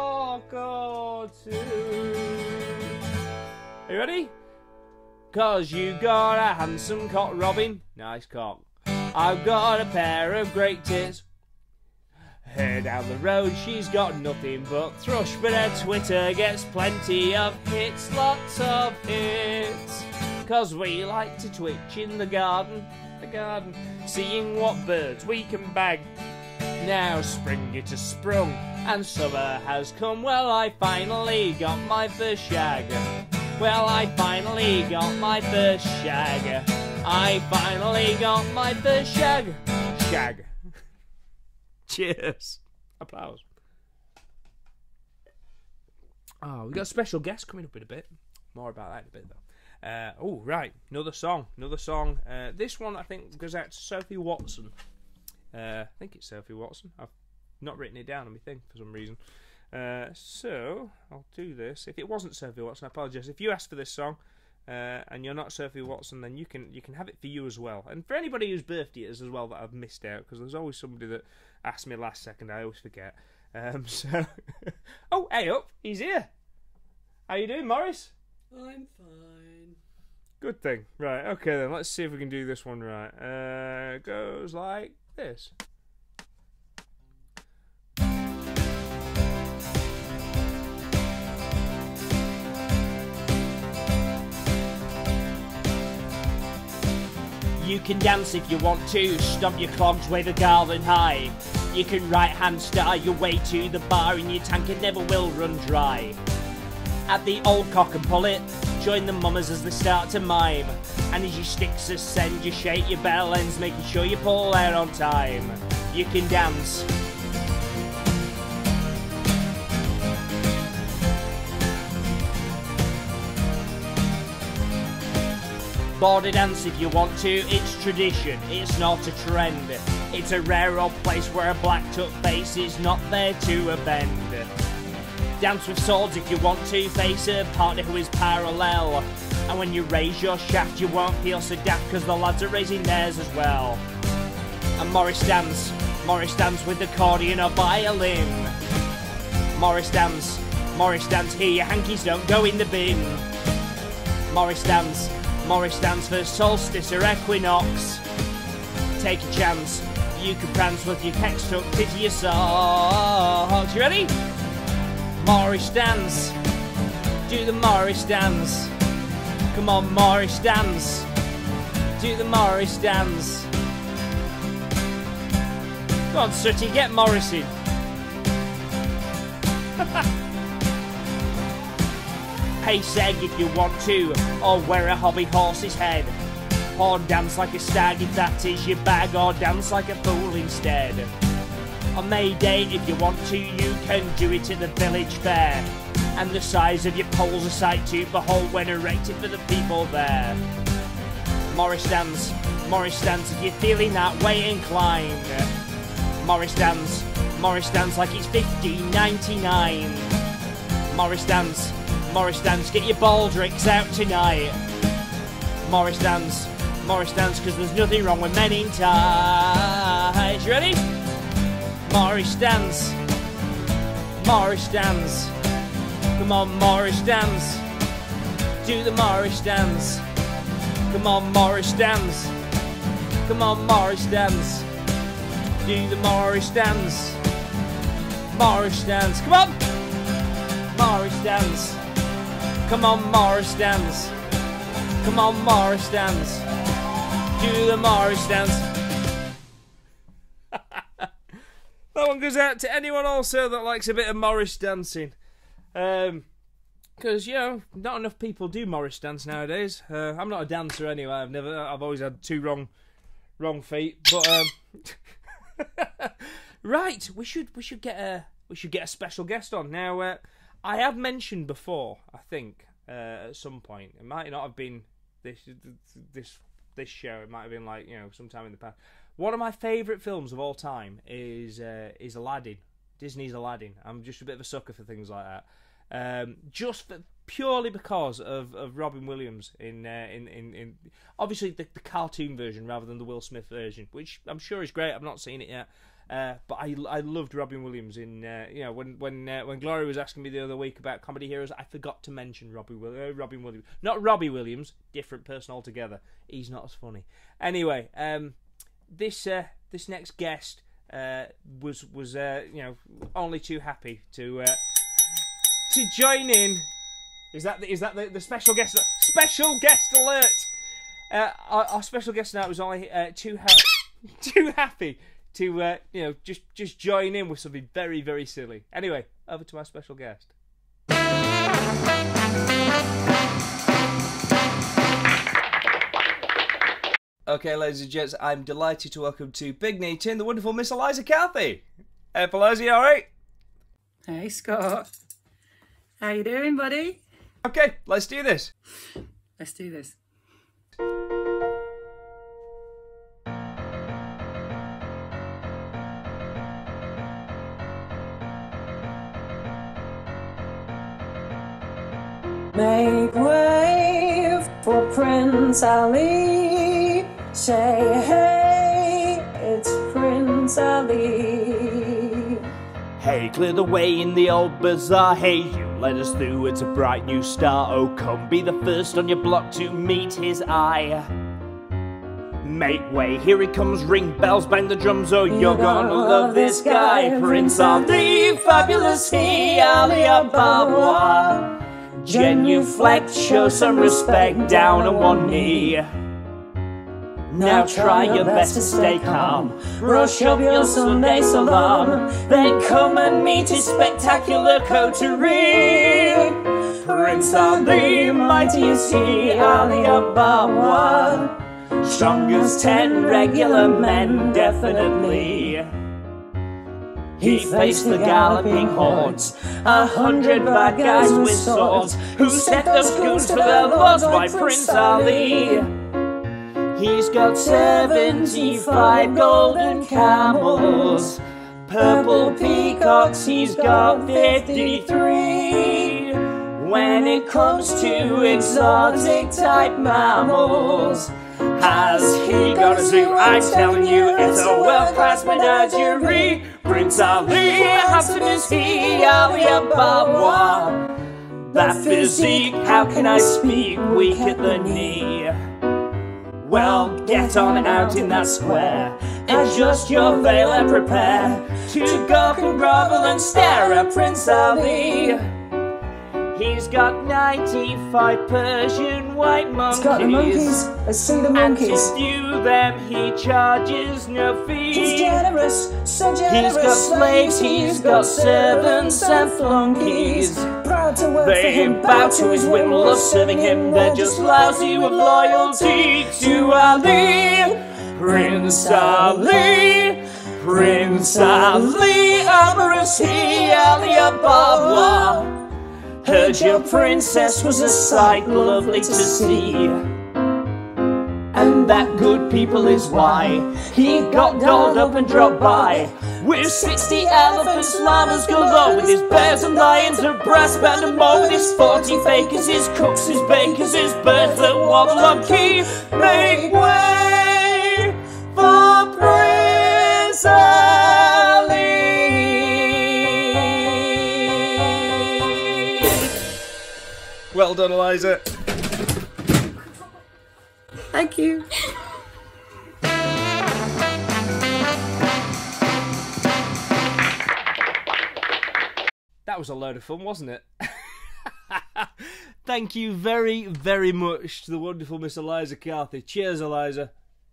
cockatoo. Are you ready? Cause you got a handsome cock, Robin. Nice cock. I've got a pair of great tits. Her down the road, she's got nothing but thrush. But her Twitter gets plenty of hits. Lots of hits. 'cause we like to twitch in the garden, the garden, seeing what birds we can bag. Now spring it has sprung and summer has come. Well, I finally got my first shag. Well, I finally got my first shag. I finally got my first shag. Shag. Cheers. Applause. Oh, we've got a special guest coming up in a bit. More about that in a bit, though. Uh, oh, right. Another song. Another song. Uh, this one, I think, goes out to Sophie Watson. Uh, I think it's Sophie Watson. I've not written it down on my thing for some reason. Uh, so, I'll do this. If it wasn't Sophie Watson, I apologise. If you asked for this song, uh, and you're not Sophie Watson, then you can you can have it for you as well. And for anybody whose birthday it is as well that I've missed out, because there's always somebody that asks me last second, I always forget. Um, so, oh, hey up, he's here. How you doing, Morris? I'm fine. Good thing. Right, okay then, let's see if we can do this one right. Uh, it goes like this. You can dance if you want to, stomp your clogs, wave a garland high. You can right-hand star your way to the bar and your tankard never will run dry. At the old cock and pullet, join the mummers as they start to mime. And as your sticks ascend, you shake your bell ends, making sure you pull out on time. You can dance. Border dance if you want to, it's tradition, it's not a trend. It's a rare old place where a black tuck face is not there to offend. Dance with swords if you want to, face a partner who is parallel. And when you raise your shaft you won't feel so daft, cause the lads are raising theirs as well. And Morris dance, Morris dance with accordion or violin. Morris dance, Morris dance, here your hankies don't go in the bin. Morris dance, Morris dance for solstice or equinox. Take a chance, you can prance with your pecs tucked into your socks. You ready? Morris dance, do the Morris dance. Come on, Morris dance, do the Morris dance. Come on, Sooty, get Morrison. Pace egg if you want to, or wear a hobby horse's head. Or dance like a stag if that is your bag, or dance like a fool instead. On May Day if you want to, you can do it at the village fair. And the size of your pole's a sight to behold when erected for the people there. Morris dance, Morris dance if you're feeling that way inclined. Morris dance, Morris dance like it's fifteen ninety-nine. Morris dance, Morris dance, get your baldricks out tonight. Morris dance, Morris dance, cause there's nothing wrong with men in ties. You ready? Morris dance, Morris dance. Come on, Morris dance, do the Morris dance. Come on, Morris dance, come on, Morris dance, do the Morris dance. Morris dance, come on, Morris dance. Come on, Morris dance. Come on, Morris dance. Do the Morris dance. That one goes out to anyone also that likes a bit of Morris dancing. Um, because, you know, not enough people do Morris dance nowadays. Uh, I'm not a dancer anyway. I've never, I've always had two wrong, wrong feet. But um, right, we should, we should get a, we should get a special guest on now. Uh, I have mentioned before, I think, uh, at some point. It might not have been this, this, this show. It might have been like, you know, sometime in the past. One of my favourite films of all time is uh, is Aladdin. Disney's Aladdin. I'm just a bit of a sucker for things like that. Um, just for, purely because of, of Robin Williams in, uh, in in in obviously the, the cartoon version rather than the Will Smith version, which I'm sure is great. I've not seen it yet. Uh, but I, I loved Robin Williams in uh, you know when when uh, when Gloria was asking me the other week about comedy heroes, I forgot to mention Robbie Will- uh, Robin Williams, not Robbie Williams, different person altogether. He's not as funny. Anyway, um, this uh, this next guest uh, was was uh, you know only too happy to uh, to join in Is that the, is that the, the special guest special guest alert? Uh, our, our special guest tonight was only uh, too ha too happy to uh, you know just just join in with something very very silly. Anyway, over to our special guest. Okay, ladies and gents, I'm delighted to welcome to Big Neetin, the wonderful Miss Eliza Carthy. Hey, Eliza, you all right? Hey, Scott. How you doing, buddy? Okay, let's do this. Let's do this. Make way for Prince Ali. Say hey, it's Prince Ali. Hey, clear the way in the old bazaar. Hey, you let us through, it's a bright new star. Oh, come be the first on your block to meet his eye. Make way, here he comes, ring bells, bang the drums. Oh, you're, you're gonna, gonna love this guy, guy. Prince Ali, fabulous he, Ali Ababa. Genuflect, show some respect, down on one knee. Now try your best to stay calm, brush up your Sunday salam, then come and meet his spectacular coterie. Prince Ali, mighty as he, Ali Ababa, strong as ten regular men, definitely. He faced the galloping hordes, a hundred bad guys with swords, who set those goons for their lords. Why, Prince Ali, he's got seventy-five golden camels, purple peacocks, he's got fifty-three. When it comes to exotic type mammals, has he got a zoo? I'm telling you, it's a world-class menagerie. Prince Ali, handsome is he, Ali Ababa. That physique, how can I speak, weak at the knee? Well, get on out in that square, adjust your veil and prepare to gawk and grovel and stare at Prince Ali. He's got ninety-five Persian white monkeys. He's got the monkeys. Let's see the monkeys. And to stew them, he charges no fee. He's generous, so generous. He's got slaves, he's got servants and flunkies. Proud to work they for him, bow to his whim, love serving him. They're just lousy with loyalty to Ali. Prince Ali, Prince Ali, amorous he, Ali Ababa. Heard your princess was a sight lovely to see, and that good people is why he got dolled up and dropped by. With sixty elephants, llamas galore, with his bears and lions, a brass band and more, with his forty fakers, his cooks, his bakers, his birds that wobble on key. Make way for Prince Ali. Well done, Eliza. Thank you. That was a load of fun, wasn't it? Thank you very, very much to the wonderful Miss Eliza Carthy. Cheers, Eliza.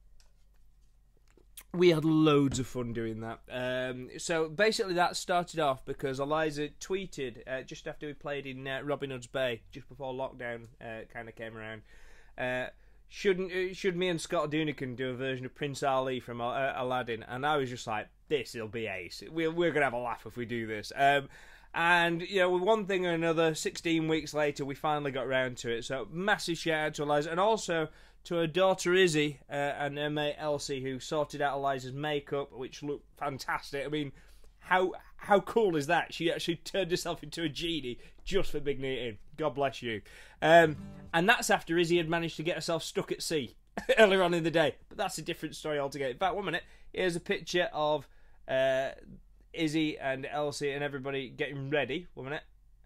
We had loads of fun doing that. Um, so basically that started off because Eliza tweeted uh, just after we played in uh, Robin Hood's Bay, just before lockdown uh, kind of came around. Uh, shouldn't uh, should me and Scott Doonican do a version of Prince Ali from uh, Aladdin? And I was just like, this will be ace. We're, we're going to have a laugh if we do this. Um, and, you know, with one thing or another, sixteen weeks later, we finally got round to it. So massive shout out to Eliza. And also to her daughter Izzy uh, and her mate Elsie, who sorted out Eliza's makeup, which looked fantastic. I mean, how how cool is that? She actually turned herself into a genie just for Big Neetin. God bless you. Um, and that's after Izzy had managed to get herself stuck at sea earlier on in the day. But that's a different story altogether. In fact, one minute, here's a picture of uh, Izzy and Elsie and everybody getting ready. One minute.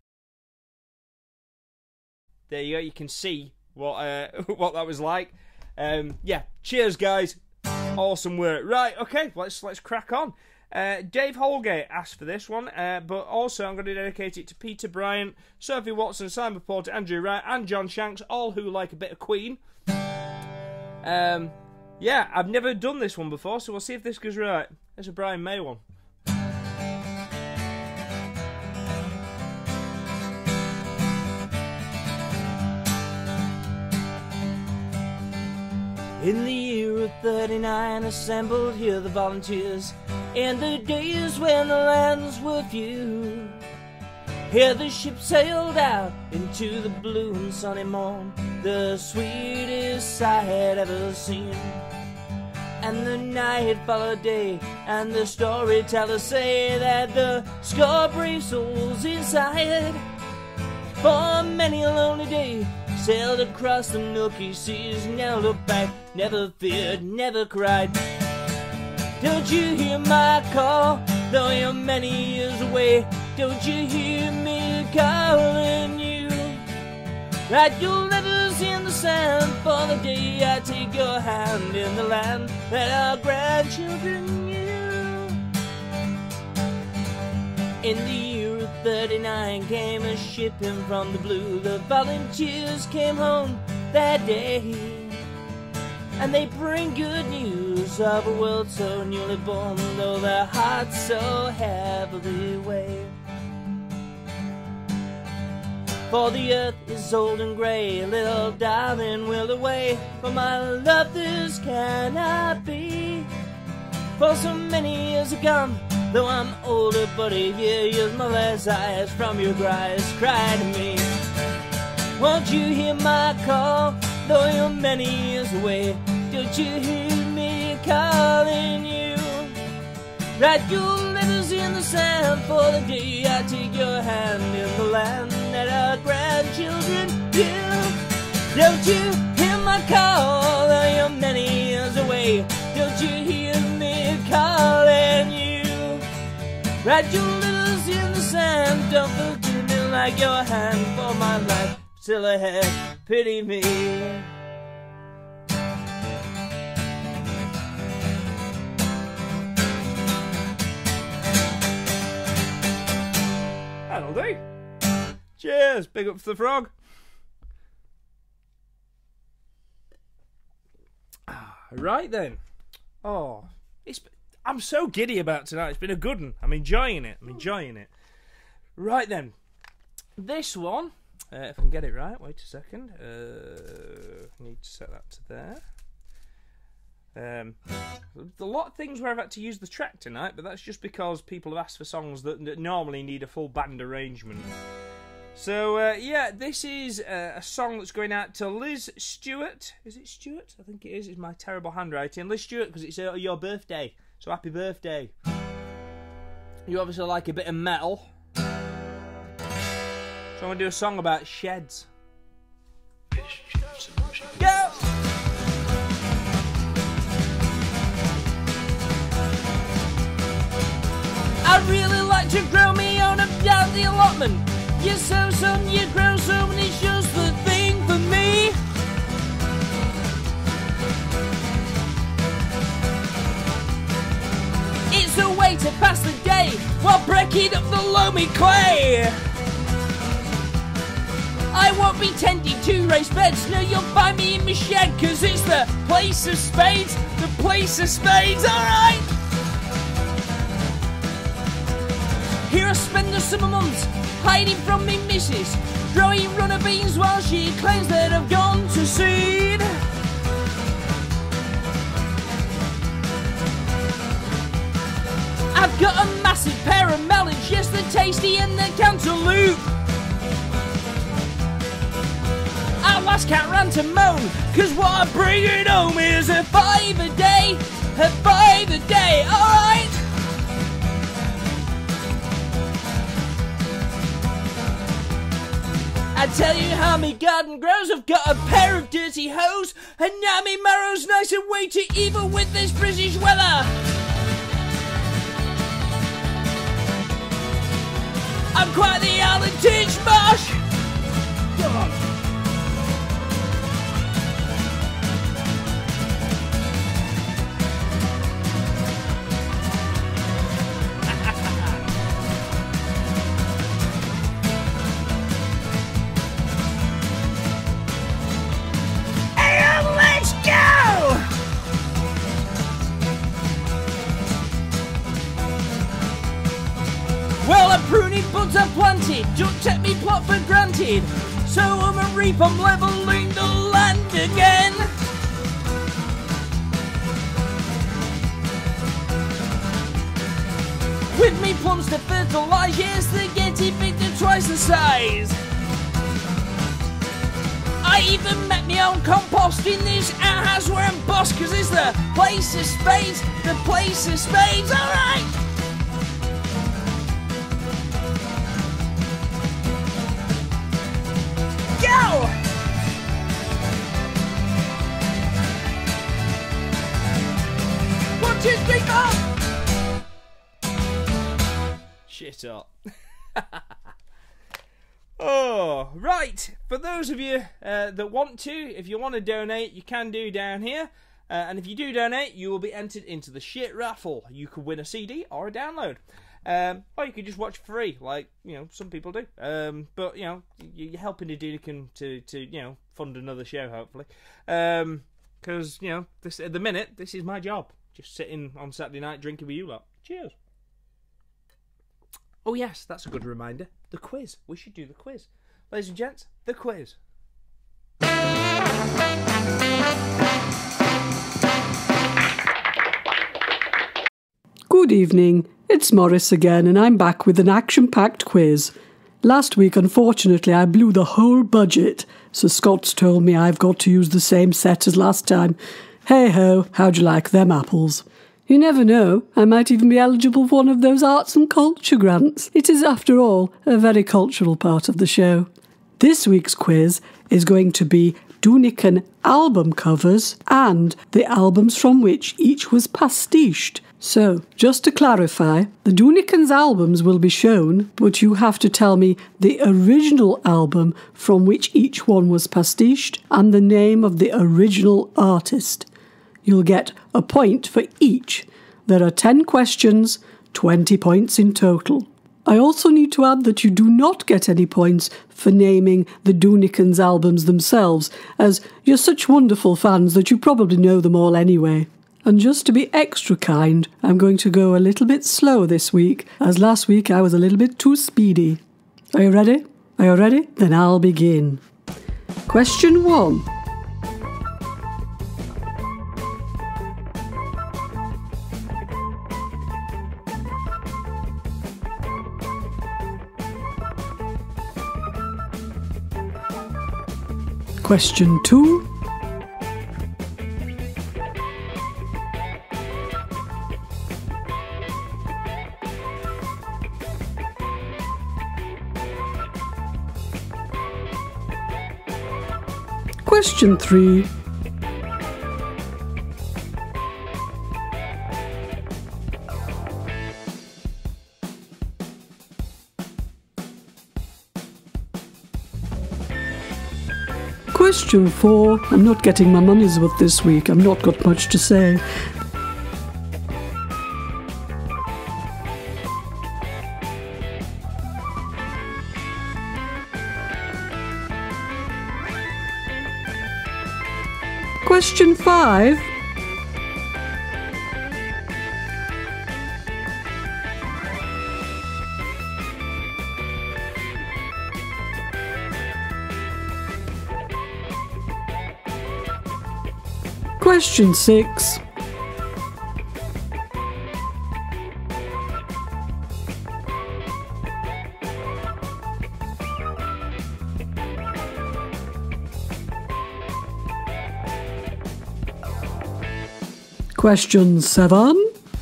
There you go. You can see what uh, what that was like. Um, yeah, cheers, guys. Awesome work. Right, okay, let's let's crack on. Uh, Dave Holgate asked for this one, uh, but also I'm going to dedicate it to Peter Bryant, Sophie Watson, Simon Porter, Andrew Wright, and John Shanks, all who like a bit of Queen. Um, yeah, I've never done this one before, so we'll see if this goes right. There's a Brian May one. In the year of thirty-nine, assembled here the volunteers, in the days when the lands were few. Here the ship sailed out into the blue and sunny morn, the sweetest I had ever seen. And the night followed day, and the storytellers say that the score brave souls inside, for many a lonely day, sailed across the milky seas, never looked back, never feared, never cried. Don't you hear my call, though you're many years away? Don't you hear me calling you? Write your letters in the sand, for the day I take your hand in the land that our grandchildren knew. In the year of thirty-nine came a shipping from the blue. The volunteers came home that day, and they bring good news of a world so newly born, though their hearts so heavily weigh. For the earth is old and grey, little darling, will away, for my love this cannot be. For so many years are gone, though I'm older, but a year, years my last eyes from your cries cry to me. Won't you hear my call, though you're many years away? Don't you hear me calling you? Write your letters in the sand, for the day I take your hand in the land that our grandchildren knew. Don't you hear my call, though you're many years away? Don't you hear me calling you? Write your letters in the sand, don't forget me like your hand, for my life still ahead, pity me. That'll do. Cheers. Big up for the frog. Right then. Oh, it's. I'm so giddy about tonight. It's been a good one. I'm enjoying it. I'm enjoying it. Right then. This one, uh, if I can get it right. Wait a second. Uh, I need to set that to there. Um, a lot of things where I've had to use the track tonight, but that's just because people have asked for songs that, that normally need a full band arrangement. So, uh, yeah, this is uh, a song that's going out to Liz Stewart. Is it Stewart? I think it is. It's my terrible handwriting. Liz Stewart, because it's uh, your birthday. So, happy birthday. You obviously like a bit of metal. So, I'm going to do a song about sheds. Go! I'd really like to grow me on up down the allotment. You sow some, you grow some, and it's just the thing for me. It's a way to pass the day while breaking up the loamy clay. I won't be tending to raised beds, no, you'll find me in my shed, cause it's the place of spades, the place of spades, alright? Here I spend the summer months hiding from me missus, growing runner beans while she claims that I've gone to seed. I've got a massive pair of melons, yes, they're tasty and they're cantaloupe. Our last cat ran to moan, cause what I'm bringing home is a five a day, a five a day, alright? I tell you how me garden grows, I've got a pair of dirty hoes, and now me marrow's nice and way too evil with this British weather. I'm quite the Alan Tinch Marsh. Come on. seeds are planted, don't take me plot for granted. So I'm a reap, I'm levelling the land again. With me plums to fertilise, yes, they get it big to twice the size. I even met me own compost in this outhouse where I'm boss, cause it's the place of spades, the place of spades, alright! Go! One, two, three, four! Shit up. Oh, right. For those of you uh, that want to, if you want to donate, you can do down here. Uh, and if you do donate, you will be entered into the shit raffle. You could win a C D or a download. Um, or you could just watch free, like, you know, some people do. Um, but, you know, you're helping the Doonican to, to, you know, fund another show, hopefully. Um, because, you know, this at the minute, this is my job. Just sitting on Saturday night drinking with you lot. Cheers. Oh, yes, that's a good reminder. The quiz. We should do the quiz. Ladies and gents, the quiz. Good evening. It's Morris again, and I'm back with an action-packed quiz. Last week, unfortunately, I blew the whole budget, so Scott's told me I've got to use the same set as last time. Hey-ho, how'd you like them apples? You never know, I might even be eligible for one of those arts and culture grants. It is, after all, a very cultural part of the show. This week's quiz is going to be Doonican album covers and the albums from which each was pastiched. So, just to clarify, the Doonican's albums will be shown, but you have to tell me the original album from which each one was pastiched and the name of the original artist. You'll get a point for each. There are ten questions, twenty points in total. I also need to add that you do not get any points for naming the Doonican's albums themselves, as you're such wonderful fans that you probably know them all anyway. And just to be extra kind, I'm going to go a little bit slow this week, as last week I was a little bit too speedy. Are you ready? Are you ready? Then I'll begin. Question one. Question two. Question three. Question four. I'm not getting my money's worth this week. I've not got much to say. Question five. Question six. Question seven.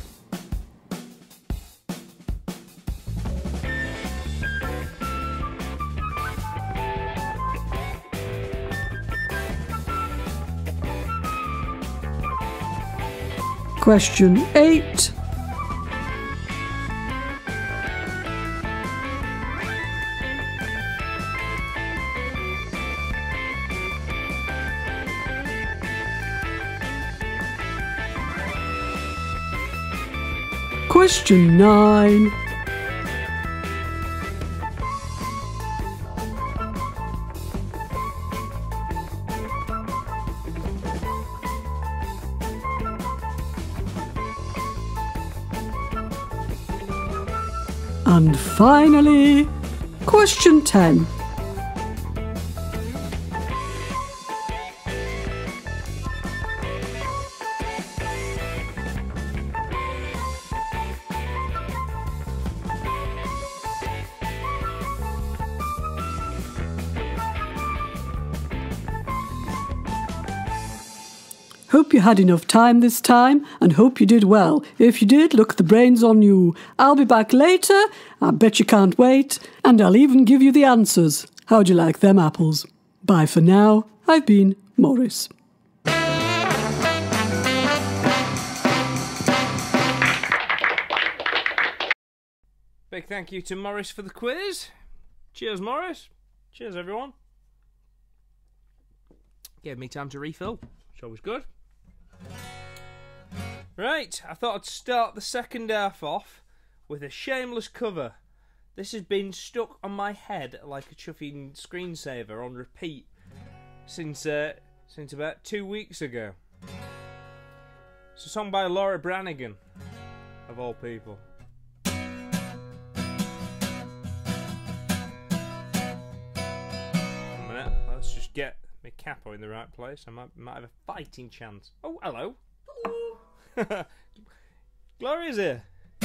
Question eight. Question nine. And finally, Question ten. Hope you had enough time this time and hope you did well. If you did, look, the brain's on you. I'll be back later. I bet you can't wait. And I'll even give you the answers. How'd you like them apples? Bye for now. I've been Morris. Big thank you to Morris for the quiz. Cheers, Morris. Cheers, everyone. Gave me time to refill. It's always good. Right, I thought I'd start the second half off with a shameless cover. This has been stuck on my head like a chuffing screensaver on repeat since uh, since about two weeks ago. It's a song by Laura Branigan, of all people. One minute, let's just get my capo in the right place. I might, might have a fighting chance. Oh, hello. Hello. Gloria's here.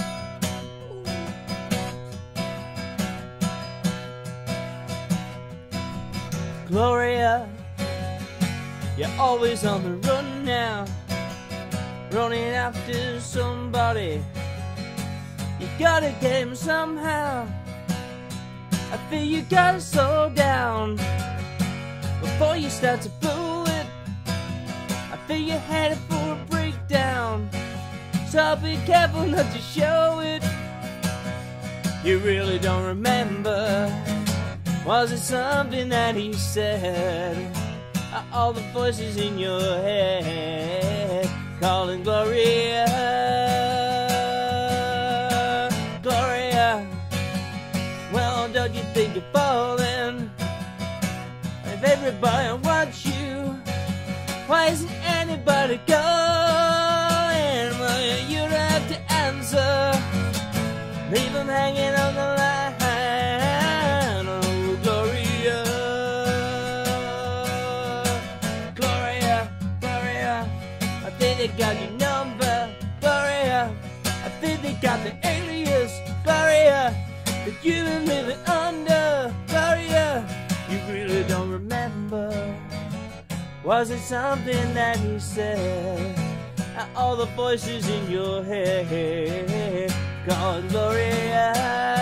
Gloria, you're always on the run now, running after somebody. You gotta get him somehow. I feel you gotta slow down before you start to blow it. I feel you're headed for a breakdown, so be careful not to show it. You really don't remember. Was it something that he said? Are all the voices in your head calling Gloria? Gloria, well, don't you think you're falling? If everybody wants you, why isn't anybody going? Well, you don't have to answer. Leave them hanging on the line. They got your number, Gloria. I think they got the alias, Gloria, that you've been living under, Gloria. You really don't remember. Was it something that he said? Are all the voices in your head calling Gloria?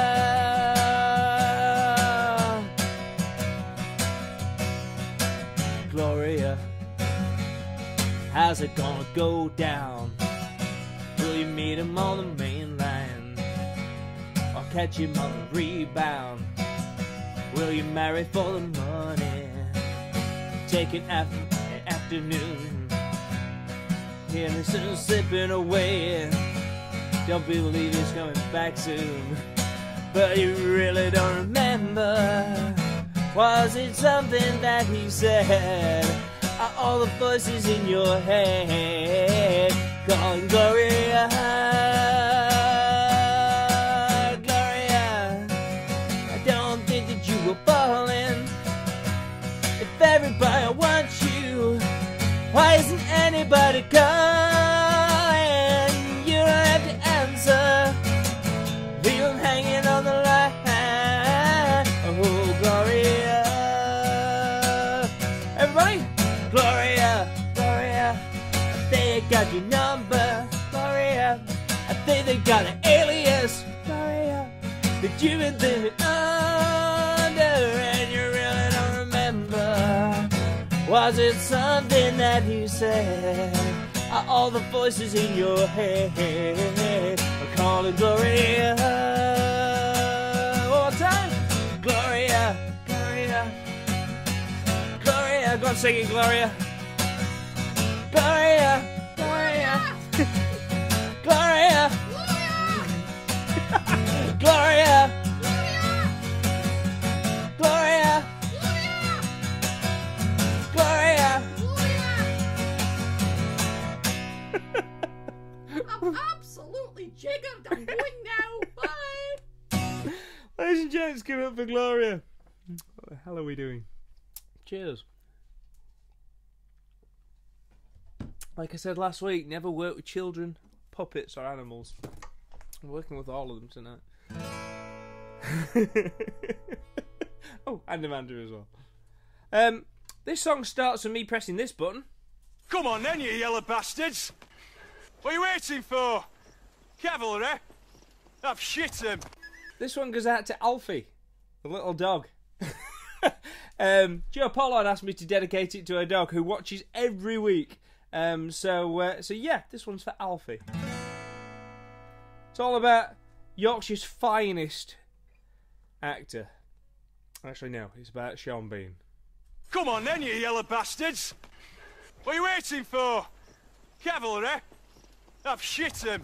Gloria, how's it gonna go down? Will you meet him on the main line, or catch him on the rebound? Will you marry for the money, take it after afternoon, innocent slipping away? Don't believe he's coming back soon, but you really don't remember. Was it something that he said? Are all the voices in your head calling Gloria? Gloria, I don't think that you were falling. If everybody wants you, why isn't anybody calling? You don't have to answer. Leave them hanging on the line. Oh, Gloria. Everybody? Gloria, Gloria, I think they got your number, Gloria. I think they got an alias, Gloria, that you've been living under, and you really don't remember. Was it something that he said? Are all the voices in your head are calling Gloria? One more time, Gloria, Gloria. Gloria, go on, sing it, Gloria. Gloria, Gloria, Gloria, Gloria, Gloria, Gloria. I'm absolutely jiggered. I'm going now. Bye. Ladies and gents, Let's give it up for Gloria. What the hell are we doing? Cheers. Like I said last week, never work with children, puppets or animals. I'm working with all of them tonight. Oh, and Amanda as well. Um, this song starts with me pressing this button. Come on then, you yellow bastards! What are you waiting for? Cavalry? I've shit him. This one goes out to Alfie, the little dog. um, Joe Pollard asked me to dedicate it to her dog, who watches every week. Um, so, uh, so yeah, this one's for Alfie. It's all about Yorkshire's finest actor. Actually, no, it's about Sean Bean. Come on then, you yellow bastards! What are you waiting for? Cavalry? I've shit him.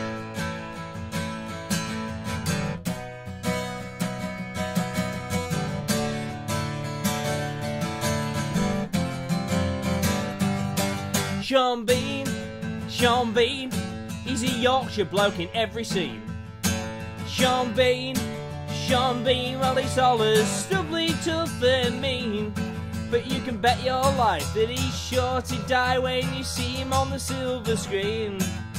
Sean Bean, Sean Bean, he's a Yorkshire bloke in every scene. Sean Bean, Sean Bean, well he's always stubbly, tough and mean. But you can bet your life that he's sure to die when you see him on the silver screen.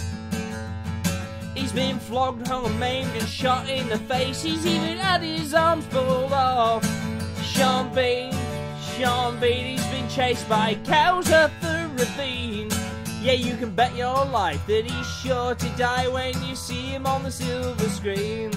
He's been flogged, hung and maimed and shot in the face. He's even had his arms pulled off. Sean Bean, Sean Bean, he's been chased by cows up the ravine. Yeah, you can bet your life that he's sure to die when you see him on the silver screen.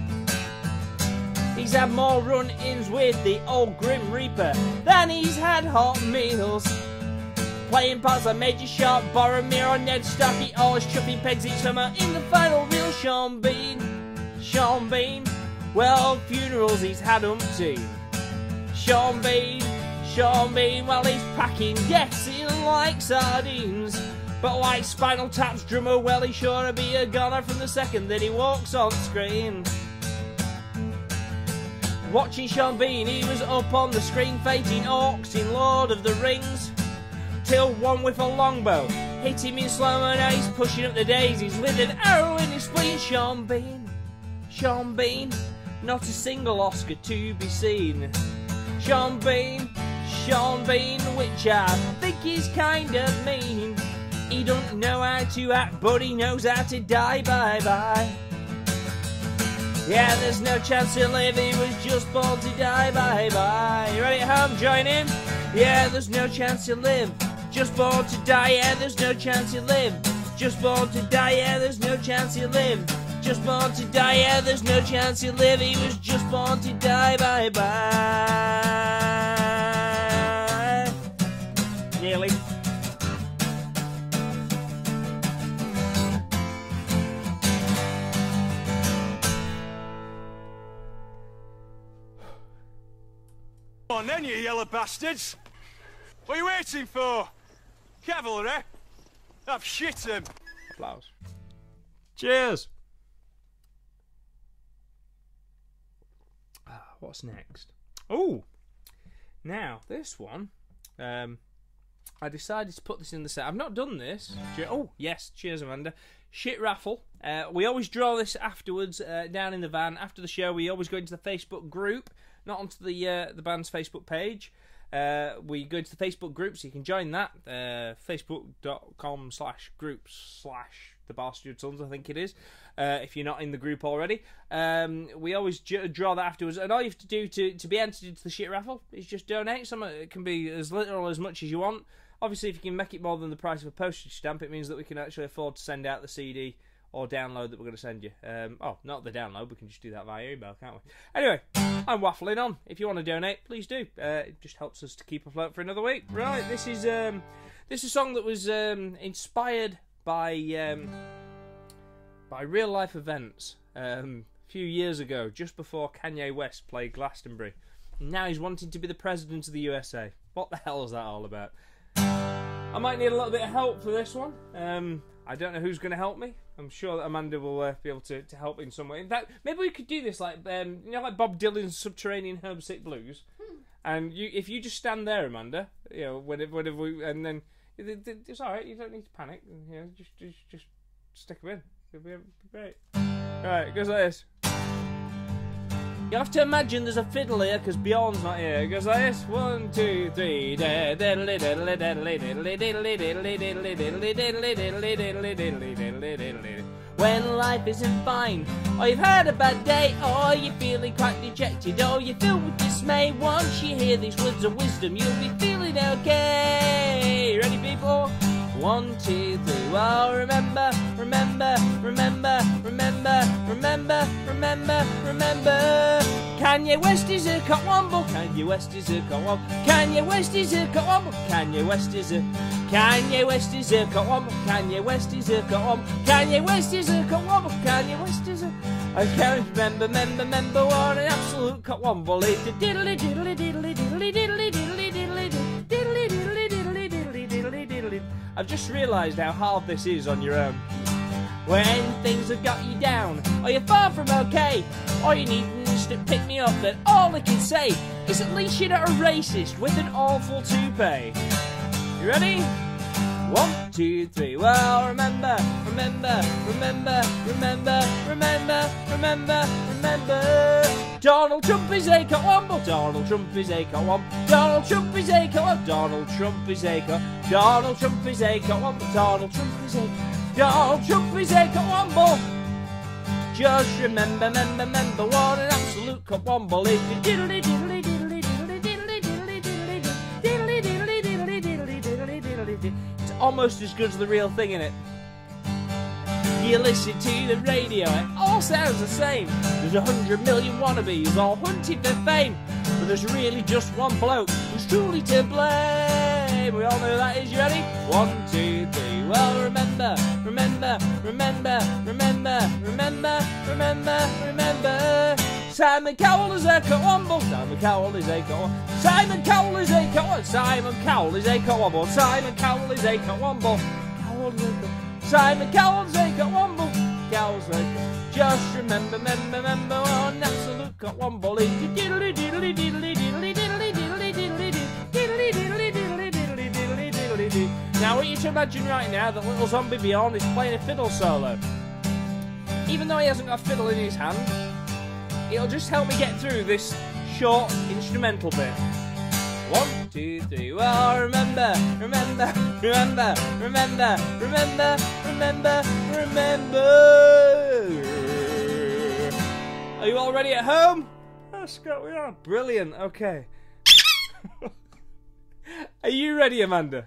He's had more run-ins with the old Grim Reaper than he's had hot meals. Playing parts like Major Sharp, Boromir or Ned Stark, he always chuffing pegs each summer in the final reel. Sean Bean, Sean Bean, well, funerals he's had umpteen. Sean Bean, Sean Bean, well, he's packing deaths in like sardines. But like Spinal Tap's drummer, well, he's sure to be a goner from the second that he walks on screen. Watching Sean Bean, he was up on the screen fighting orcs in Lord of the Rings. Till one with a longbow hit him in slow-mo, now he's pushing up the daisies with an arrow in his spleen. Sean Bean, Sean Bean, not a single Oscar to be seen. Sean Bean, Sean Bean, which I think is kind of mean. He don't know how to act, but he knows how to die. Bye-bye. Yeah, there's no chance he'll live, he was just born to die. Bye-bye. You ready at home? Join in? Yeah, there's no chance he'll live, just born to die. Yeah, there's no chance he'll live, just born to die. Yeah, there's no chance he'll live, just born to die. Yeah, there's no chance he'll live, he was just born to die. Bye-bye. Nearly. Come on then, you yellow bastards! What are you waiting for? Cavalry? I've shit him. Applause. Cheers. Ah, what's next? Oh, now this one. Um, I decided to put this in the set. I've not done this. Oh yes, cheers, Amanda. Shit raffle. Uh, we always draw this afterwards, uh, down in the van after the show. We always go into the Facebook group, not onto the uh, the band's Facebook page. Uh, we go into the Facebook group, so you can join that. Uh, Facebook.com slash groups slash the Bar-Steward Sons, I think it is. Uh, if you're not in the group already, um, we always j- draw that afterwards. And all you have to do to, to be entered into the shit raffle is just donate. Some it can be as little or as much as you want. Obviously, if you can make it more than the price of a postage stamp, it means that we can actually afford to send out the C D or download that we're going to send you. Um, oh, not the download. We can just do that via email, can't we? Anyway, I'm waffling on. If you want to donate, please do. Uh, it just helps us to keep afloat for another week. Right, this is um, this is a song that was um, inspired by um, by real life events um, a few years ago, just before Kanye West played Glastonbury. Now he's wanting to be the president of the U S A. What the hell is that all about? I might need a little bit of help for this one. Um, I don't know who's going to help me. I'm sure that Amanda will uh, be able to, to help in some way. In fact, maybe we could do this like um, you know, like Bob Dylan's Subterranean Homesick Blues. Hmm. And you, if you just stand there, Amanda, you know, whenever, whenever we, and then it, it, it's all right. You don't need to panic. You know, just, just, just stick them in. It'll be, it'll be great. All right, it goes like this. You have to imagine there's a fiddle here because Bjorn's not here. It goes like this: one, two, three. When life isn't fine, or you've had a bad day, or you're feeling quite dejected, or you're filled with dismay, once you hear these words of wisdom, you'll be feeling okay. Ready, people? One, two, three. Well, remember, remember, remember, remember, remember, remember, remember. Kanye West is a cotwomble. Kanye West is a cotwomble. Kanye West is a cotwomble. Kanye West is a. Kanye West is a cotwomble. Kanye West is a cotwomble. Kanye West is a cotwomble. Kanye West is a. I can't remember, remember, remember what an absolute cotwomble is. Diddly diddly diddly diddly diddly diddly diddly diddly diddly diddly diddly diddly diddly. I've just realised how hard this is on your own. When things have got you down, or you're far from okay, or you need an instant pick me up, then all I can say is at least you're not a racist with an awful toupee. You ready? One, two, three. Well, remember, remember, remember, remember, remember, remember, remember. Donald Trump is a cotwomble. Donald Trump is a cotwomble. Donald Trump is a cotwomble. Donald Trump is a cotwomble. Donald Trump is a cotwomble. Donald Trump is a. Donald Trump is a cotwomble. Just remember, remember, remember what an absolute cotwomble is. Diddly diddly diddly diddly diddly diddly diddly diddly diddly diddly diddly diddly diddly. It's almost as good as the real thing, innit? You listen to the radio, it all sounds the same. There's a hundred million wannabes all hunting for fame, but there's really just one bloke who's truly to blame. We all know who that is. You ready? One, two, three. Well, remember, remember, remember, remember, remember, remember, remember. Simon Cowell is a cotwomble. Simon Cowell is a cotwomble. Simon Cowell is a cotwomble. Simon Cowell is a cotwomble. Simon Cowell is a cotwomble. Cowell is a cotwomble. Simon Cowell's a cotwomble. Cowell's a cotwomble. Just remember, remember, remember one absolute cotwomble is diddly diddly diddly diddly diddly diddly diddly diddly diddly diddly diddly diddly diddly diddly. Now I want you to imagine right now that little zombie Bjorn is playing a fiddle solo. Even though he hasn't got a fiddle in his hand, it'll just help me get through this short instrumental bit. One, two, three. Well, remember, remember, remember, remember, remember, remember, remember. Are you all ready at home? Oh, Scott, we are. Brilliant. Okay. Are you ready, Amanda?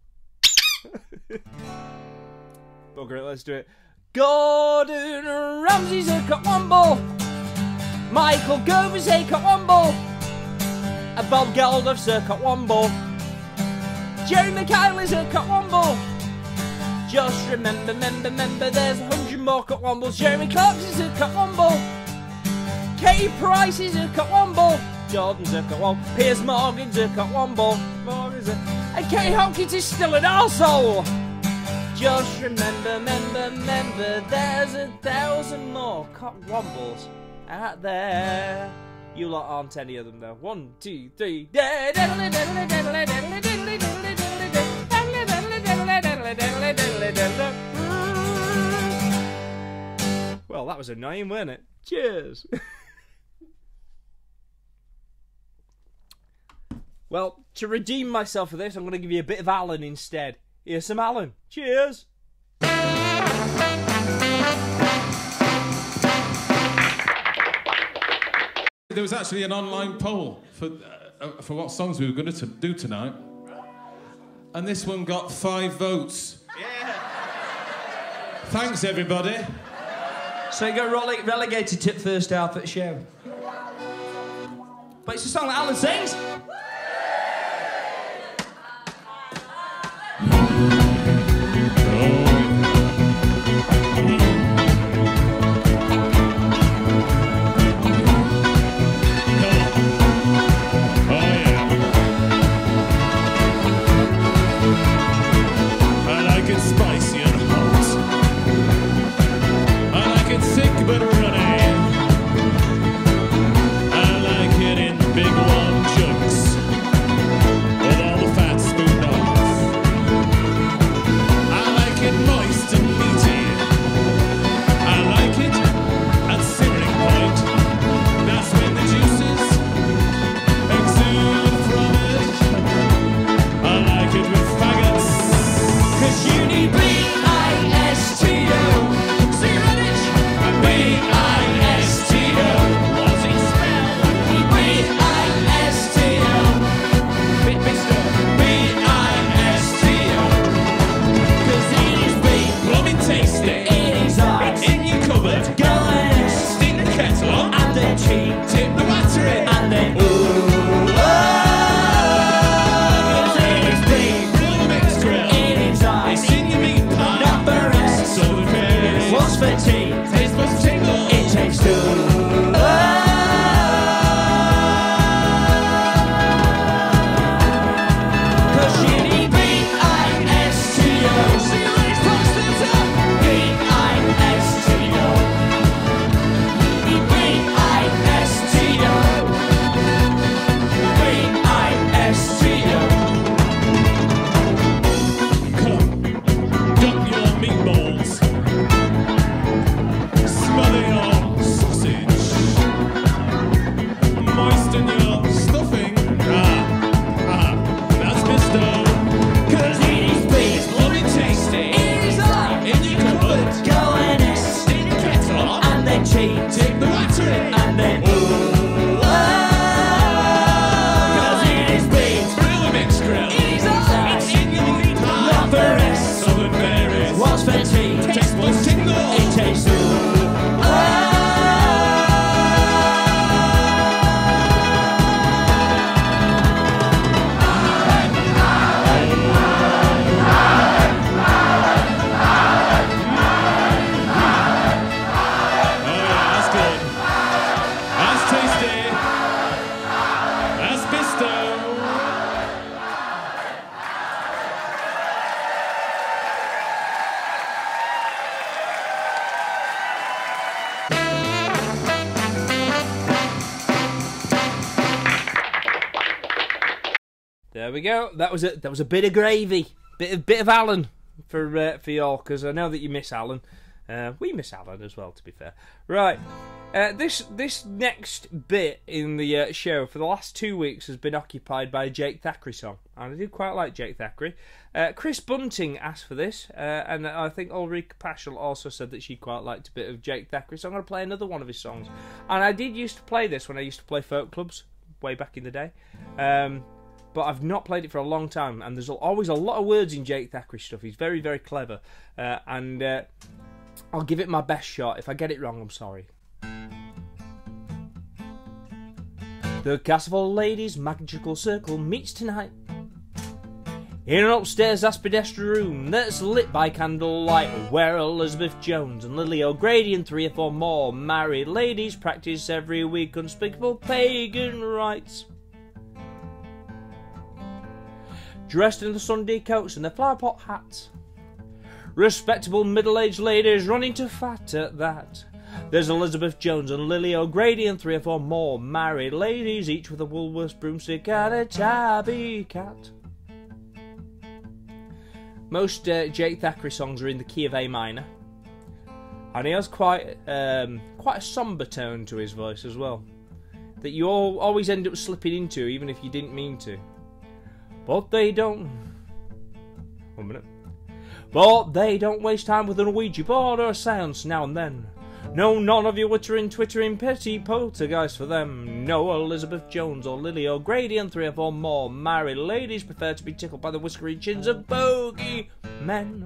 Bugger it, let's do it. Gordon Ramsay's a cotwomble. Michael Gover's a cotwomble. And Bob Geldof's a cotwomble. Jerry McKyle is a cotwomble. Just remember, remember, remember, there's a hundred more cotwombles. Jeremy Clarkson is a cotwomble. Kay Price is a cotwomble. Jordan's a cotwomble. Piers Morgan's a cotwomble. Morgan's a... And Kay Hopkins is still an arsehole. Just remember, remember, remember, there's a thousand more cotwombles out there. You lot aren't any of them though. One, two, three. Well, that was annoying, wasn't it? Cheers. Well, to redeem myself for this, I'm going to give you a bit of Alan instead. Here's some Alan. Cheers. There was actually an online poll for uh, for what songs we were going to do tonight, and this one got five votes. Yeah. Thanks, everybody. So you got rele relegated to the first half of the show. But it's a song that Alan sings. But running, I like it in big long chunks. for S. Southern berries. What's for T? Textbooks tingle. It tastes good. There we go. That was a that was a bit of gravy, bit of bit of Alan for uh, for y'all, because I know that you miss Alan. Uh, we miss Alan as well, to be fair. Right, uh, this this next bit in the uh, show for the last two weeks has been occupied by a Jake Thackeray song, and I do quite like Jake Thackeray. Uh, Chris Bunting asked for this, uh, and I think Ulrika Paschal also said that she quite liked a bit of Jake Thackeray, so I'm going to play another one of his songs. And I did used to play this when I used to play folk clubs way back in the day. Um, But I've not played it for a long time, and there's always a lot of words in Jake Thackeray stuff. He's very, very clever, uh, and uh, I'll give it my best shot. If I get it wrong, I'm sorry. The Castleford Ladies Magical Circle meets tonight in an upstairs aspidestra room that's lit by candlelight, where Elizabeth Jones and Lily O'Grady and three or four more married ladies practice every week unspeakable pagan rites. Dressed in the Sunday coats and their flower pot hats, respectable middle-aged ladies running to fat at that. There's Elizabeth Jones and Lily O'Grady and three or four more married ladies, each with a Woolworths broomstick and a tabby cat. Most uh, Jake Thackeray songs are in the key of A minor, and he has quite um, quite a sombre tone to his voice as well, that you all always end up slipping into, even if you didn't mean to. But they don't. One minute. But they don't waste time with an Ouija board or a seance now and then. No, none of your wittering, twittering, petty poltergeists for them. No, Elizabeth Jones or Lily O'Grady and three or four more married ladies prefer to be tickled by the whiskery chins of bogey men,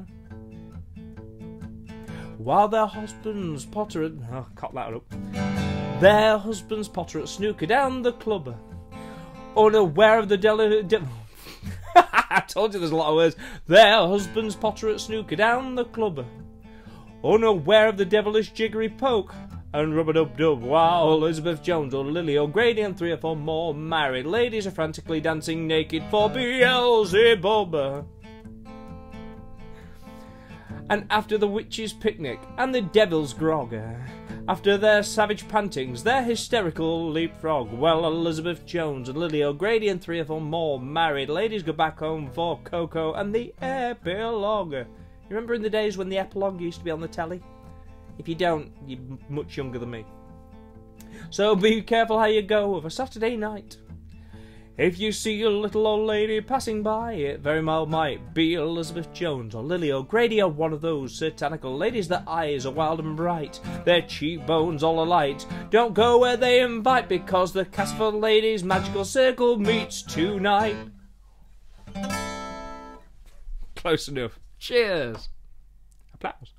while their husbands potter at... Oh, cut that up. Their husbands potter at snooker down the club, unaware of the deli... De I told you there's a lot of words. Their husbands potter at snooker down the club, unaware of the devilish jiggery poke and rub-a-dub-dub, while Elizabeth Jones or Lily O'Grady and three or four more married ladies are frantically dancing naked for Beelzebub. And after the witch's picnic and the devil's grog, after their savage pantings, their hysterical leapfrog, well, Elizabeth Jones and Lily O'Grady and three or four more married ladies go back home for Coco and the epilogue. You remember in the days when the epilogue used to be on the telly? If you don't, you're much younger than me. So be careful how you go of a Saturday night. If you see a little old lady passing by, it very well might be Elizabeth Jones or Lily O'Grady, or one of those satanical ladies. Their eyes are wild and bright, their cheekbones all alight. Don't go where they invite, because the Castleford Ladies Magical Circle meets tonight. Close enough. Cheers. Applause.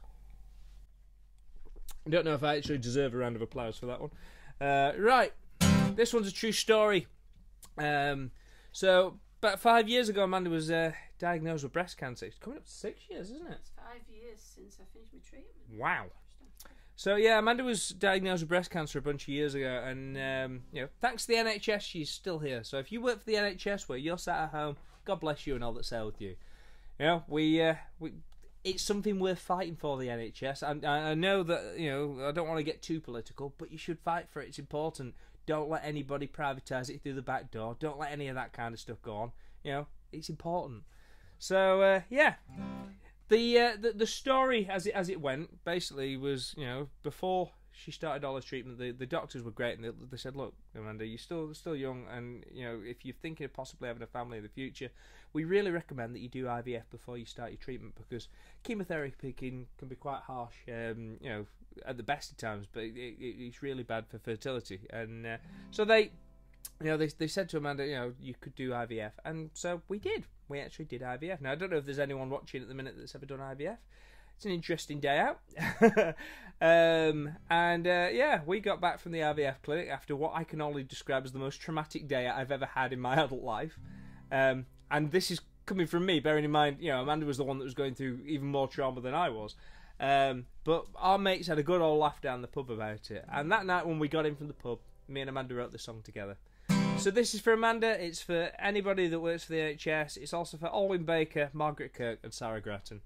I don't know if I actually deserve a round of applause for that one. Uh, right, this one's a true story. Um, so, about five years ago, Amanda was uh, diagnosed with breast cancer. It's coming up to six years, isn't it? It's five years since I finished my treatment. Wow. So, yeah, Amanda was diagnosed with breast cancer a bunch of years ago, and, um, you know, thanks to the N H S, she's still here. So, if you work for the N H S where you're sat at home, God bless you and all that's there with you. You know, we, uh, we, it's something worth fighting for, the N H S. And I, I know that, you know, I don't want to get too political, but you should fight for it. It's important. Don't let anybody privatise it through the back door. Don't let any of that kind of stuff go on. You know, it's important. So, uh, yeah. The, uh, the the story as it as it went basically was, you know, before she started all this treatment, the, the doctors were great, and they, they said, look, Amanda, you're still still young, and, you know, if you're thinking of possibly having a family in the future, we really recommend that you do I V F before you start your treatment, because chemotherapy can, can be quite harsh, um, you know, at the best of times, but it, it, it's really bad for fertility. And uh, so they you know, they they said to Amanda, you know, you could do I V F, and so we did. We actually did I V F. Now I don't know if there's anyone watching at the minute that's ever done I V F. It's an interesting day out. um, and uh, yeah, we got back from the I V F clinic after what I can only describe as the most traumatic day I've ever had in my adult life. Um, and this is coming from me, bearing in mind, you know, Amanda was the one that was going through even more trauma than I was. Um, but our mates had a good old laugh down the pub about it. And that night when we got in from the pub, me and Amanda wrote the song together. So this is for Amanda, it's for anybody that works for the N H S, it's also for Olin Baker, Margaret Kirk and Sarah Grattan.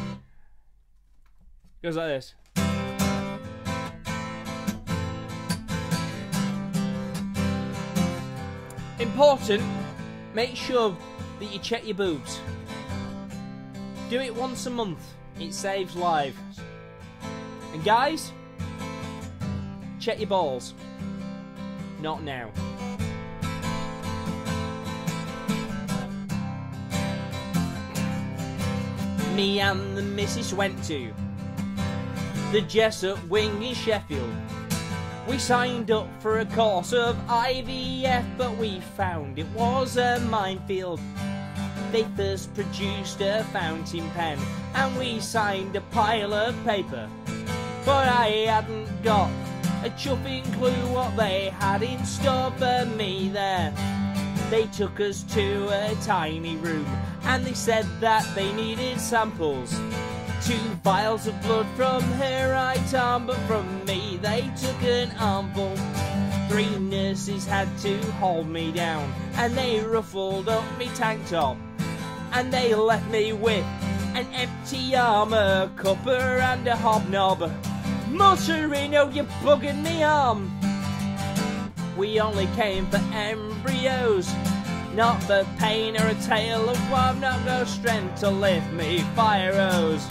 It goes like this. Important, make sure that you check your boobs. Do it once a month, it saves lives. And guys, check your balls. Not now. Me and the missus went to the Jessup Wing in Sheffield. We signed up for a course of I V F, but we found it was a minefield. They first produced a fountain pen, and we signed a pile of paper. But I hadn't got a chuffing clue what they had in store for me there. They took us to a tiny room, and they said that they needed samples. Two vials of blood from her right arm, but from me they took an armful. Three nurses had to hold me down, and they ruffled up me tank top. And they left me with an empty arm, a cuppa and a hobnob, muttering, "Oh, you're bugging me arm." We only came for embryos, not the pain or a tale of woe. I've not got strength to lift me fire hose.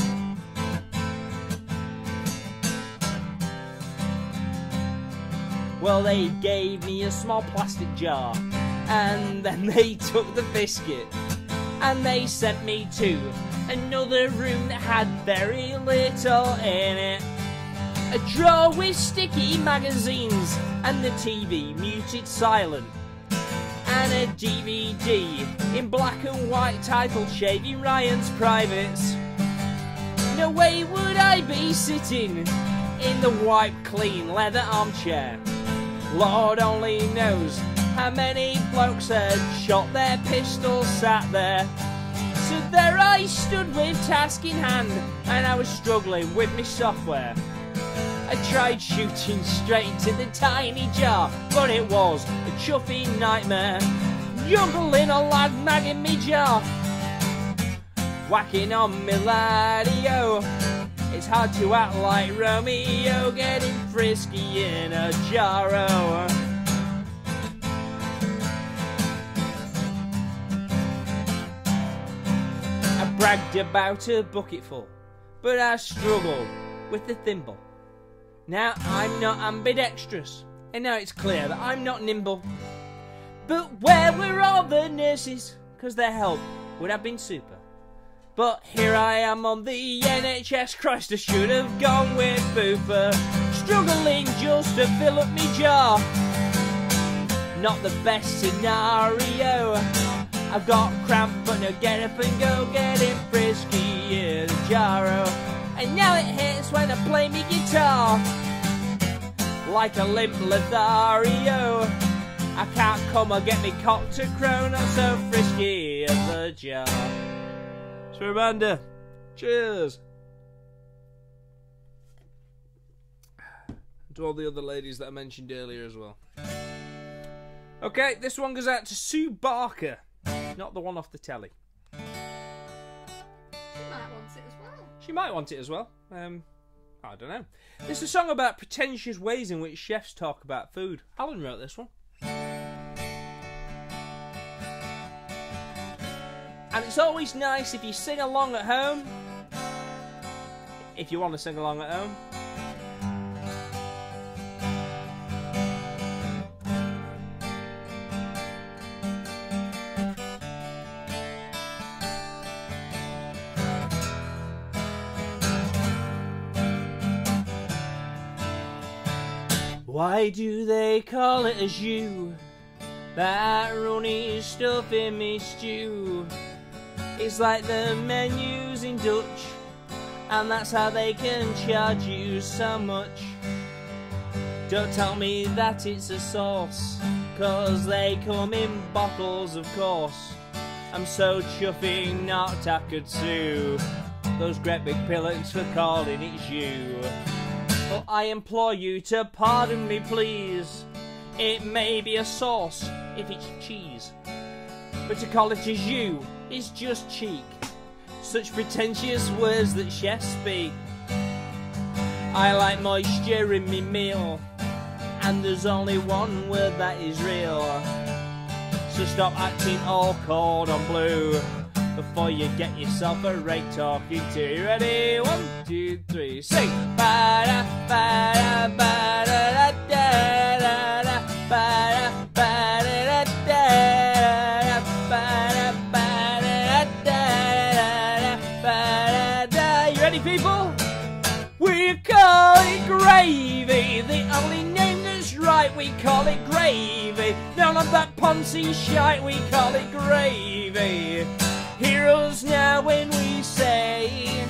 Well, they gave me a small plastic jar, and then they took the biscuit, and they sent me to another room that had very little in it. A drawer with sticky magazines, and the T V muted silent, and a D V D in black and white titled Shaving Ryan's Privates. No way would I be sitting in the white clean leather armchair. Lord only knows how many blokes had shot their pistols sat there. So there I stood with task in hand, and I was struggling with my software. I tried shooting straight to the tiny jar, but it was a chuffing nightmare. Juggling a lad mag in me jaw, whacking on me laddie-o. It's hard to act like Romeo, getting frisky in a jar-o. I bragged about a bucketful, but I struggled with the thimble. Now I'm not ambidextrous, and now it's clear that I'm not nimble. But where were all the nurses? Cause their help would have been super. But here I am on the N H S, Christ, I should have gone with Booper. Struggling just to fill up me jar. Not the best scenario. I've got cramp, but no get up and go, getting frisky in the jarro. And now it hits when I play me guitar, like a limp Lothario. I can't come or get me cocked to crow, not so frisky in the jar. It's for Amanda. Cheers. To all the other ladies that I mentioned earlier as well. Okay, this one goes out to Sue Barker, not the one off the telly. She might want it as well. She might want it as well. Um, I don't know. This is a song about pretentious ways in which chefs talk about food. Alan wrote this one. And it's always nice if you sing along at home. If you want to sing along at home. Why do they call it a jus? That runny stuff in me stew. It's like the menus in Dutch, and that's how they can charge you so much. Don't tell me that it's a sauce, cause they come in bottles, of course. I'm so chuffy not I could sue those great big pillocks for calling it you. Well, I implore you to pardon me, please. It may be a sauce if it's cheese, but to call it a jus is just cheek. Such pretentious words that chefs speak. I like moisture in me meal, and there's only one word that is real. So stop acting all cold and blue before you get yourself a rake talking to. Ready? One, two, three, sing! Ba-da, ba-da, ba-da, da, da, da, ba-da, ba-da, da, da, ba-da, ba-da, da, ba-da, da. You ready, people? We call it gravy, the only name that's right. We call it gravy. None of that Ponzi shite. We call it gravy. Hear us now when we say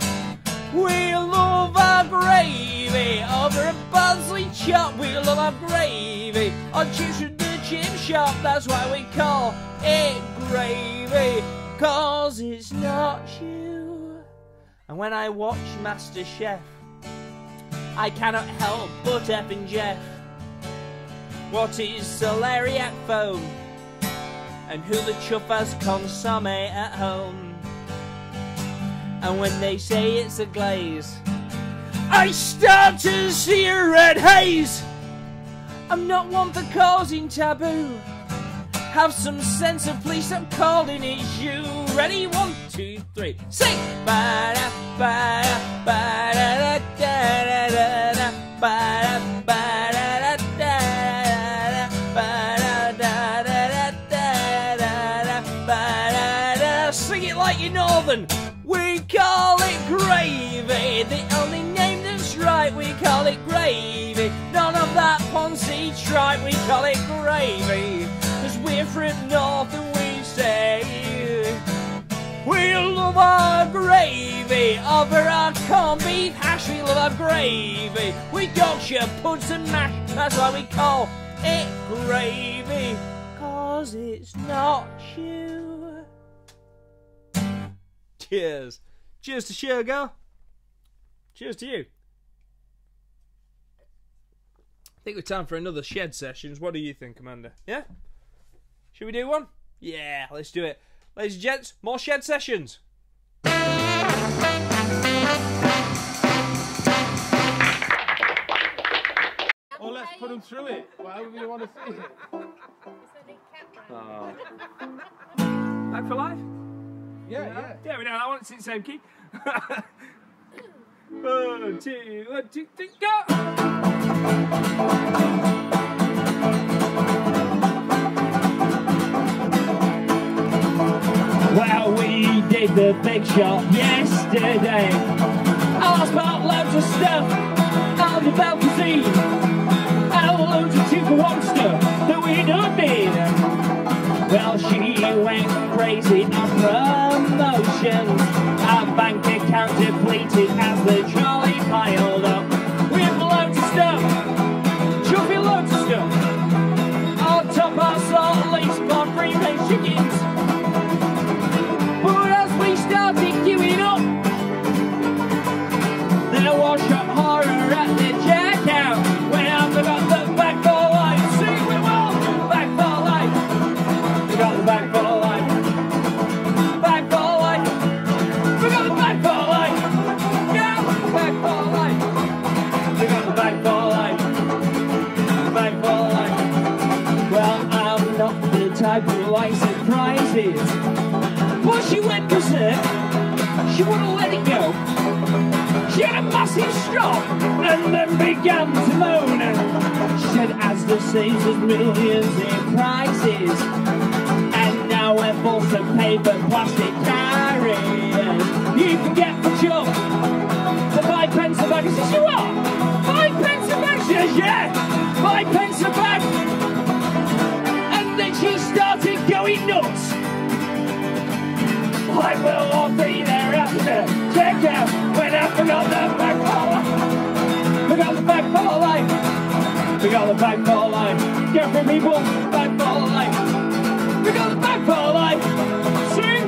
we love our gravy. Over a Barnsley chop, we love our gravy. On chips from the chip shop, that's why we call it gravy, cause it's not you. And when I watch Master Chef, I cannot help but effing Jeff. What is celeriac foam? And who the chuff has consomme at home? And when they say it's a glaze, I start to see a red haze. I'm not one for causing taboo. Have some sense of please stop calling it you. Ready? One, two, three, sing! Ba-da, ba-da, ba-da, da, da, da, da, ba-da, ba-da, da, da, ba-da, da, da, da, da, ba-da, da. Sing it like you're northern. We call it gravy, the only name that's right. We call it gravy. None of that Ponzi tripe. We call it gravy, cause we're from north and we say we love our gravy. Over our corned beef hash, we love our gravy. We Yorkshire puds and mash, that's why we call it gravy, cause it's not you. Cheers. Cheers to sugar. Cheers to you. I think we're time for another shed sessions. What do you think, Amanda? Yeah? Should we do one? Yeah, let's do it. Ladies and gents, more shed sessions. Or let's put them through it. However you want to see it. Oh. Back for life? Yeah, yeah. Yeah, we know that one. It's in the same key. One, two, one, two, three, go! Well, we did the big shop yesterday. I spent loads of stuff out of the bell cuisine, and loads of two-for-one stuff that we don't need. Well, she went crazy on promotions. Our bank account depleted as the trolley piled up. We have loads of stuff, chuffy loads of stuff. On top our salt lease for free-range chickens. But as we started queuing up, there was shop horror at the checkout. When I forgot the back for life, sing we will, back for life. We got the back for life, back for life. We got the back for life, yeah, back for life. We got the back for life, back for life. Well, I'm not the type who likes surprises. But she went berserk, she wouldn't let it go. She had a massive stroke and then began to moan. She said Asda saves us millions in prices, and now we're full of paper plastic carriers. You can get for chum for five pence a bag. I said, you what? Five pence a bag? She says, yeah, five pence a bag. And will all be thereafter. Check out when I forgot the back ball. Forgot the back ball line. Forgot the back ball line. Get for people, back ball line. Forgot the back ball line. Sing.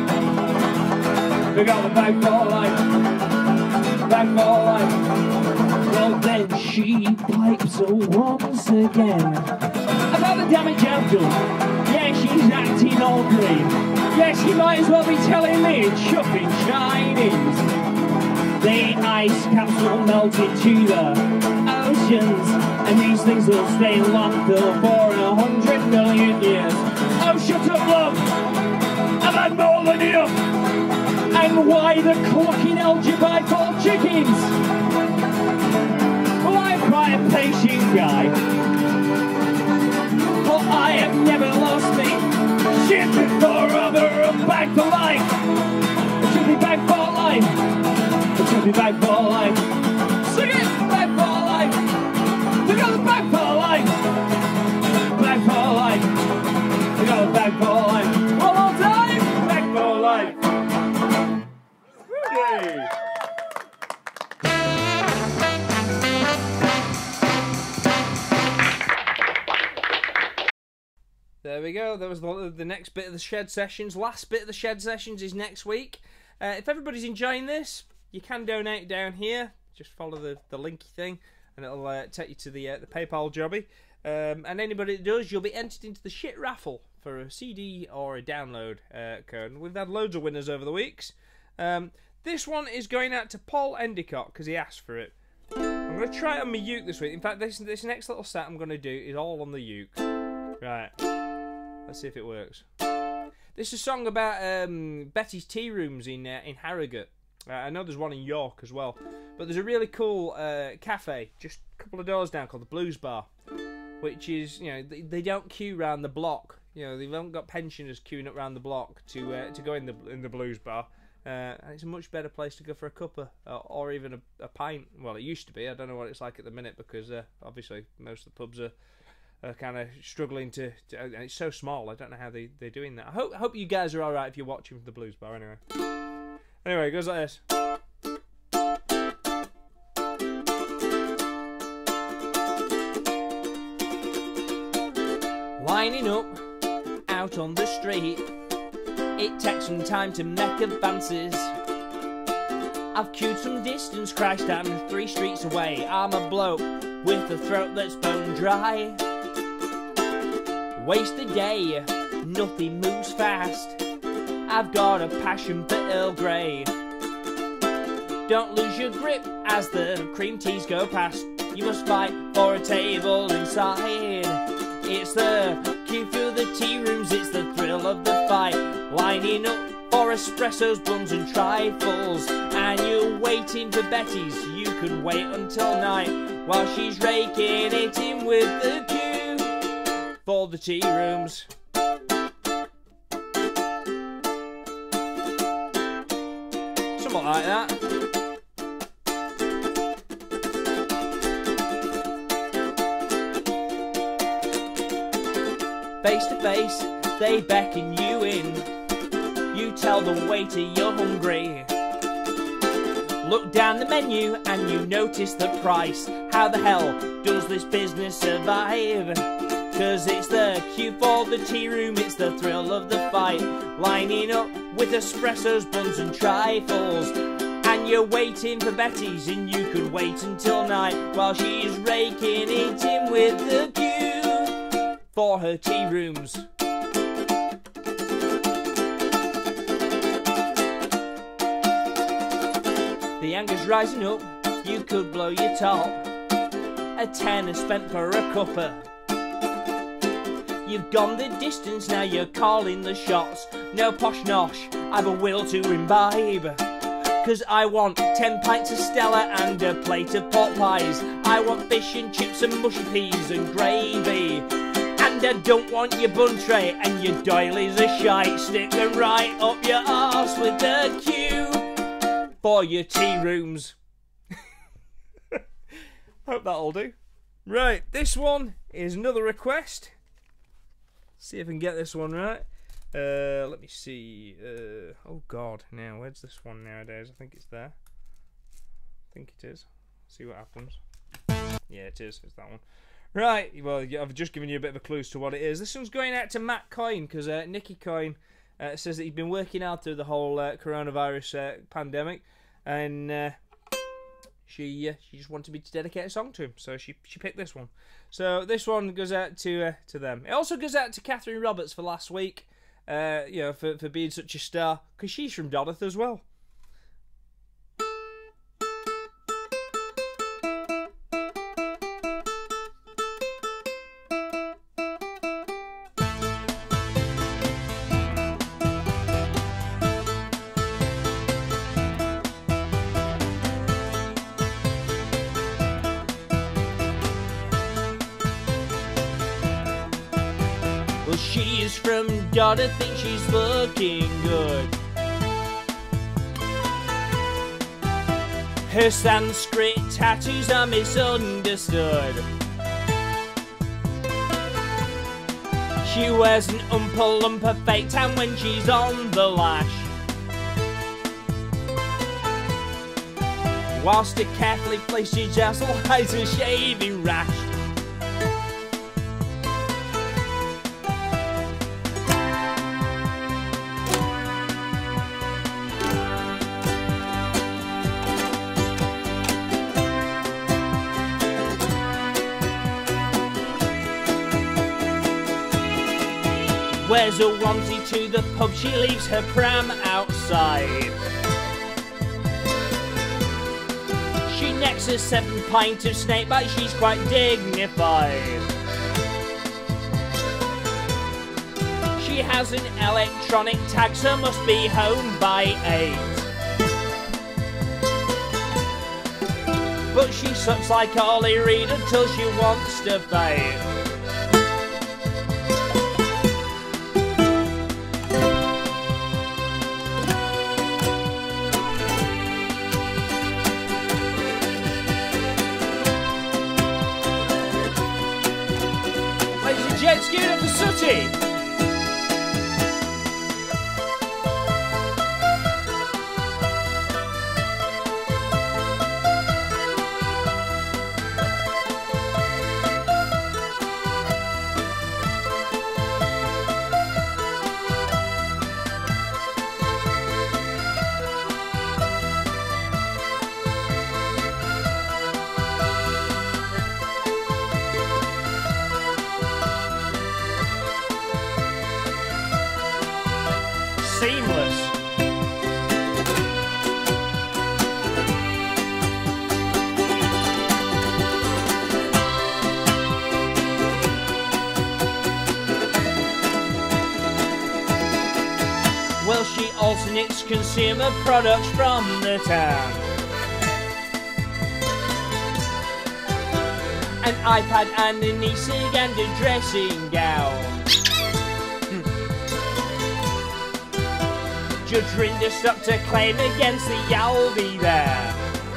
Forgot the back ball line. Back ball line. Well then she pipes her once again about the damage I've done. Yeah, she's acting all green. Yeah, she might as well be telling me it's chuffing Chinese. The ice caps will melt into the oceans, and these things will stay in landfill for a hundred million years. Oh, shut up, love! I've had more than enough! And why the clucking algebra for chickens? Well, I'm quite a patient guy, but I have never lost me shit before other and back for life. It should be back for life. It should be back for life. Sing it! Back for life. We got the back for life. Back for life. We got the back for life. One more time. Back for life. Yay! There we go. That was the, the next bit of the Shed Sessions. Last bit of the Shed Sessions is next week. Uh, if everybody's enjoying this, you can donate down here. Just follow the, the linky thing, and it'll uh, take you to the uh, the PayPal jobby. Um, and anybody that does, you'll be entered into the shit raffle for a C D or a download uh, code. We've had loads of winners over the weeks. Um, this one is going out to Paul Endicott because he asked for it. I'm going to try it on my uke this week. In fact, this this next little set I'm going to do is all on the uke. Right. Let's see if it works. This is a song about um, Betty's Tea Rooms in uh, in Harrogate. Uh, I know there's one in York as well. But there's a really cool uh, cafe just a couple of doors down called the Blues Bar, which is, you know, they, they don't queue round the block. You know, they haven't got pensioners queuing up round the block to uh, to go in the in the Blues Bar. Uh, and it's a much better place to go for a cuppa uh, or even a, a pint. Well, it used to be. I don't know what it's like at the minute because uh, obviously most of the pubs are. Uh, kind of struggling to, to, and it's so small. I don't know how they they're doing that. I hope hope you guys are all right if you're watching from the Blues Bar. Anyway, anyway, it goes like this. Lining up out on the street, it takes some time to make advances. I've queued some distance, Christ, I'm three streets away. I'm a bloke with a throat that's bone dry. Waste a day, nothing moves fast. I've got a passion for Earl Grey. Don't lose your grip as the cream teas go past. You must fight for a table inside. It's the queue for the tea rooms, it's the thrill of the fight. Lining up for espressos, buns and trifles. And you're waiting for Betty's, you could wait until night while she's raking it in with the queue for the tea rooms. Something like that. Face to face, they beckon you in. You tell the waiter you're hungry. Look down the menu and you notice the price. How the hell does this business survive? Cause it's the queue for the tea room, it's the thrill of the fight. Lining up with espressos, buns and trifles. And you're waiting for Betty's and you could wait until night while she's raking it in with the queue for her tea rooms. The anger's rising up, you could blow your top. A tenner spent for a cuppa. You've gone the distance, now you're calling the shots. No posh nosh, I've a will to imbibe. Cause I want ten pints of Stella and a plate of pot pies. I want fish and chips and mushy peas and gravy. And I don't want your bun tray and your doilies are shite. Stick them right up your arse with the queue for your tea rooms. Hope that'll do. Right, this one is another request. See if I can get this one right. Uh, let me see. Uh, oh God, now where's this one nowadays? I think it's there. I think it is. See what happens. Yeah, it is. It's that one. Right. Well, I've just given you a bit of a clue as to what it is. This one's going out to Matt Coyne because uh, Nicky Coyne uh, says that he's been working out through the whole uh, coronavirus uh, pandemic, and uh, she uh, she just wanted me to dedicate a song to him, so she she picked this one. So this one goes out to uh, to them. It also goes out to Catherine Roberts for last week. Uh, you know, for, for being such a star, because she's from Dodworth as well. Well, she is from Dodworth, think she's looking good. Her Sanskrit tattoos are misunderstood. She wears an Oompa Loompa fake tan when she's on the lash, whilst a carefully placed jazzle hides a shaving rash. Wears a onesie to the pub, she leaves her pram outside. She necks a seven pint of snakebite, she's quite dignified. She has an electronic tag, so must be home by eight. But she sucks like Ollie Reed until she wants to fade. Let's give it up for Sooty! Seamless. Well, she alternates consumer products from the town. An iPad and an e-cig and a dressing gown. Judge Rinder stopped her claim against the Yalby there,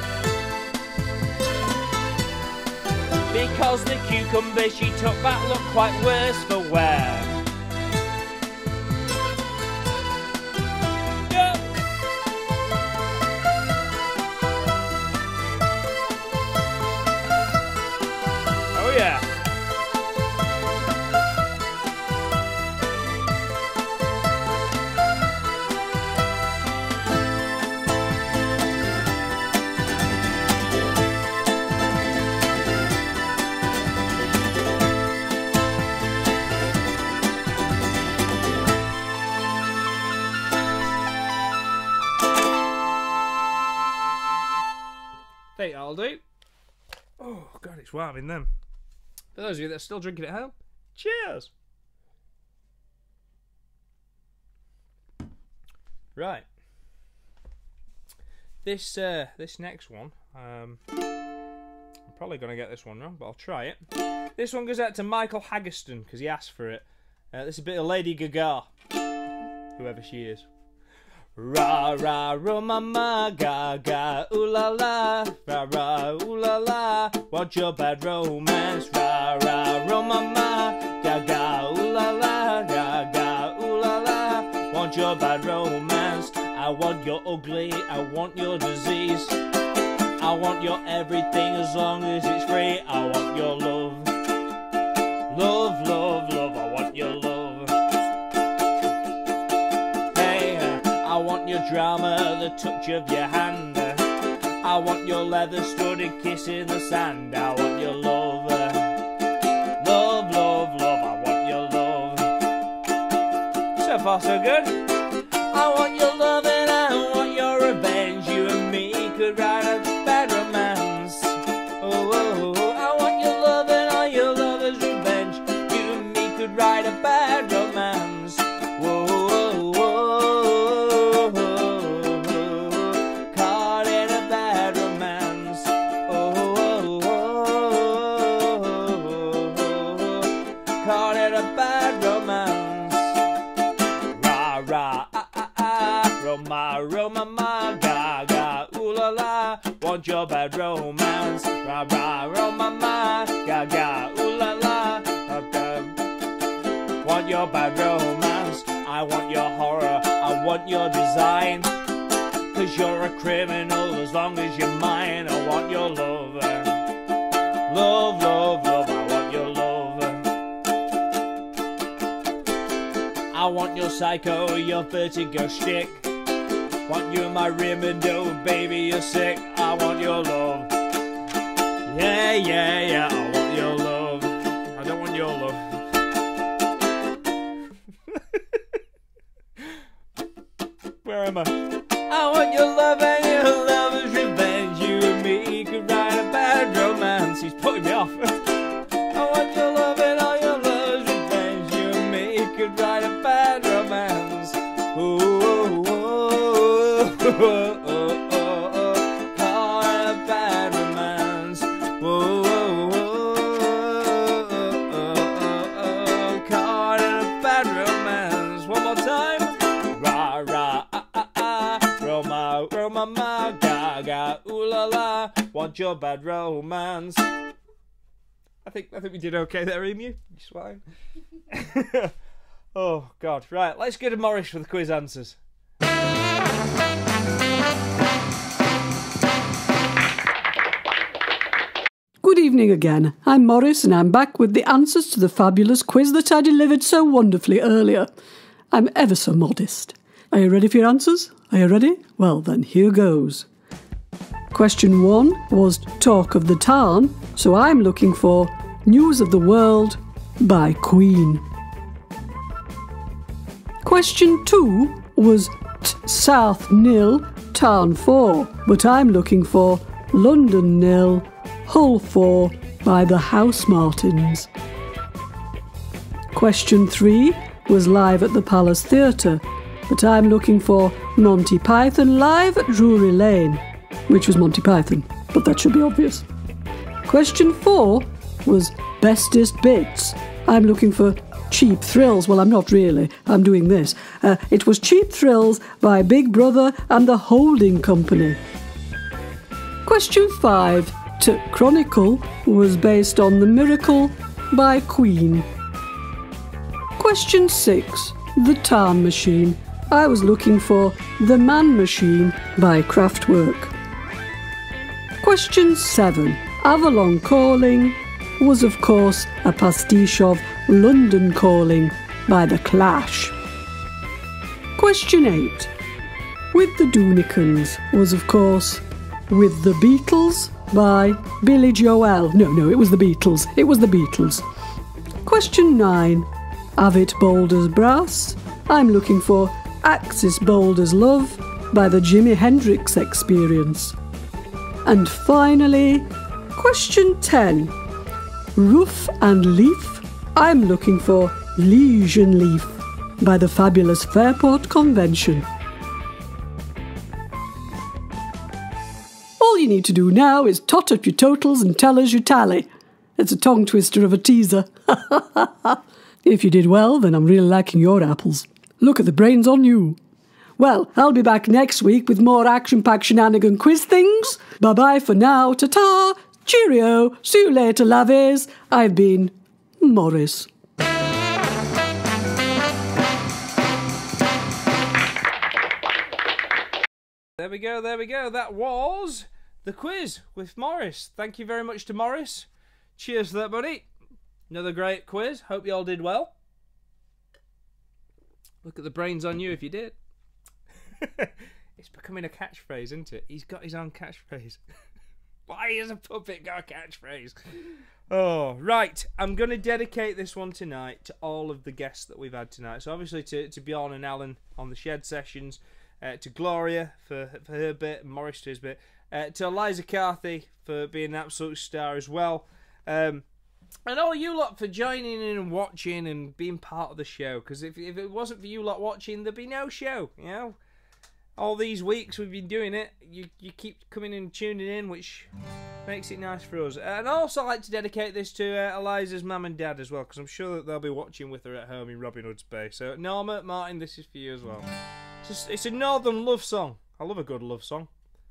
because the cucumber she took back looked quite worse for wear. Go! Oh yeah. Hey, I'll do. Oh, God, it's warm in them. For those of you that are still drinking at home, cheers! Right. This uh, this next one, um, I'm probably going to get this one wrong, but I'll try it. This one goes out to Michael Haggerston, because he asked for it. Uh, this is a bit of Lady Gaga, whoever she is. Ra ra ro mama gaga ooh la la, ra ra ooh la la, what's your bad romance? Ra ra ro mama gaga ooh la la, gaga ooh la la. want your bad romance. I want your ugly, I want your disease. I want your everything as long as it's free. I want your love. Love, love, love, I want your love. Hey, I want your drama, the touch of your hand. I want your leather-studded kiss in the sand. I want your love. Love, love, love, I want your love. So far so good. I want your love and I want your revenge. You and me could write a bad romance. Oh, oh, oh. I want your love and all your lovers' revenge. You and me could write a bad romance. Whoa, whoa, whoa, whoa, whoa. Caught in a bad romance. Oh, oh, oh, oh. Caught in a bad romance. Rah, rah, ah, ah, ah. Roma, Roma, ma, ga, ga, ooh la la. Want your bad romance. Rah, rah, Roma, ma, ga, ga, ooh la la. Want your bad romance. I want your horror. I want your design. Cause you're a criminal as long as you're mine. I want your love. Love, love, love. I want your love. I want your psycho, your vertigo shtick. Want you in my Rimmando, baby, you're sick. I want your love. Yeah, yeah, yeah, I want your love. I don't want your love. Where am I? I want your love and your lover's revenge. You and me could write a bad romance. He's putting me off. I want your love and all your love's revenge. You and me could write a bad romance. Oh, oh, oh, oh, oh, oh, oh. Caught a bad romance. Whoa, whoa, whoa, oh, oh, oh. Caught in a bad romance. One more time. Rah, rah, ah, ah, ah. Roma, Roma, ma, ga, ga, ooh la la. Want your bad romance. I think I think we did okay there, Emu. You swine. Oh God! Right, let's go to Morris for the quiz answers. Good evening again. I'm Morris and I'm back with the answers to the fabulous quiz that I delivered so wonderfully earlier. I'm ever so modest. Are you ready for your answers? Are you ready? Well then, here goes. Question one was Talk of the Town, so I'm looking for News of the World by Queen. Question two was T South nil, Town four, but I'm looking for London nil, Hull four by the Housemartins. Question three was Live at the Palace Theatre, but I'm looking for Monty Python Live at Drury Lane, which was Monty Python, but that should be obvious. Question four was Bestest Bits. I'm looking for Cheap Thrills. Well, I'm not really. I'm doing this. Uh, it was Cheap Thrills by Big Brother and the Holding Company. Question five, T Chronicle, was based on The Miracle by Queen. Question six, The Tarn Machine. I was looking for The Man Machine by Kraftwerk. Question seven, Avalon Calling, was of course a pastiche of London Calling by The Clash. Question eight, With the Doonicans, was of course With the Beatles by Billy Joel. No, no, it was the Beatles. It was the Beatles. Question nine, Avett Boulders Brass. I'm looking for Axis Boulders Love by the Jimi Hendrix Experience. And finally, question ten, Roof and Leaf. I'm looking for Liege and Leaf by the fabulous Fairport Convention. All you need to do now is tot up your totals and tell us your tally. It's a tongue twister of a teaser. If you did well, then I'm really liking your apples. Look at the brains on you. Well, I'll be back next week with more action-packed shenanigan quiz things. Bye-bye for now. Ta-ta. Cheerio. See you later, lavies. I've been Morris. there we go, there we go. That was the quiz with Morris. Thank you very much to Morris. Cheers for that, buddy. Another great quiz. Hope you all did well. Look at the brains on you if you did. It's becoming a catchphrase, isn't it? He's got his own catchphrase. Why is a puppet got a catchphrase? Oh, right. I'm going to dedicate this one tonight to all of the guests that we've had tonight. So obviously to, to Bjorn and Alan on the Shed Sessions, uh, to Gloria for, for her bit, and Morris to his bit, uh, to Eliza Carthy for being an absolute star as well. Um, and all you lot for joining in and watching and being part of the show. Because if, if it wasn't for you lot watching, there'd be no show, you know? All these weeks we've been doing it, you you keep coming and tuning in, which makes it nice for us. And I also like to dedicate this to uh, Eliza's mum and dad as well, because I'm sure that they'll be watching with her at home in Robin Hood's Bay. So Norma, Martin, this is for you as well. It's, just, it's a northern love song. I love a good love song.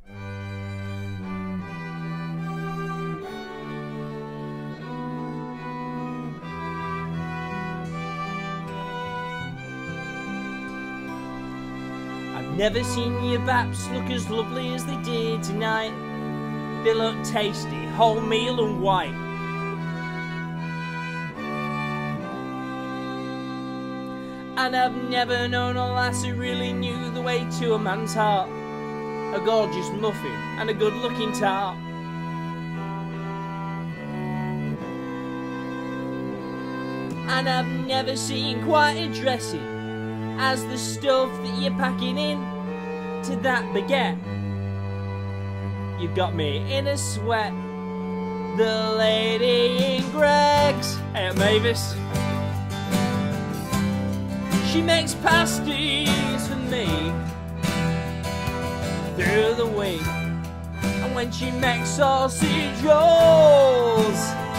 Never seen your baps look as lovely as they did tonight. They look tasty, wholemeal and white. And I've never known a lass who really knew the way to a man's heart. A gorgeous muffin and a good-looking tart. And I've never seen quite a dressing as the stuff that you're packing in to that baguette. You got me in a sweat. The lady in Greg's at Mavis, she makes pasties for me through the week. And when she makes sausage rolls,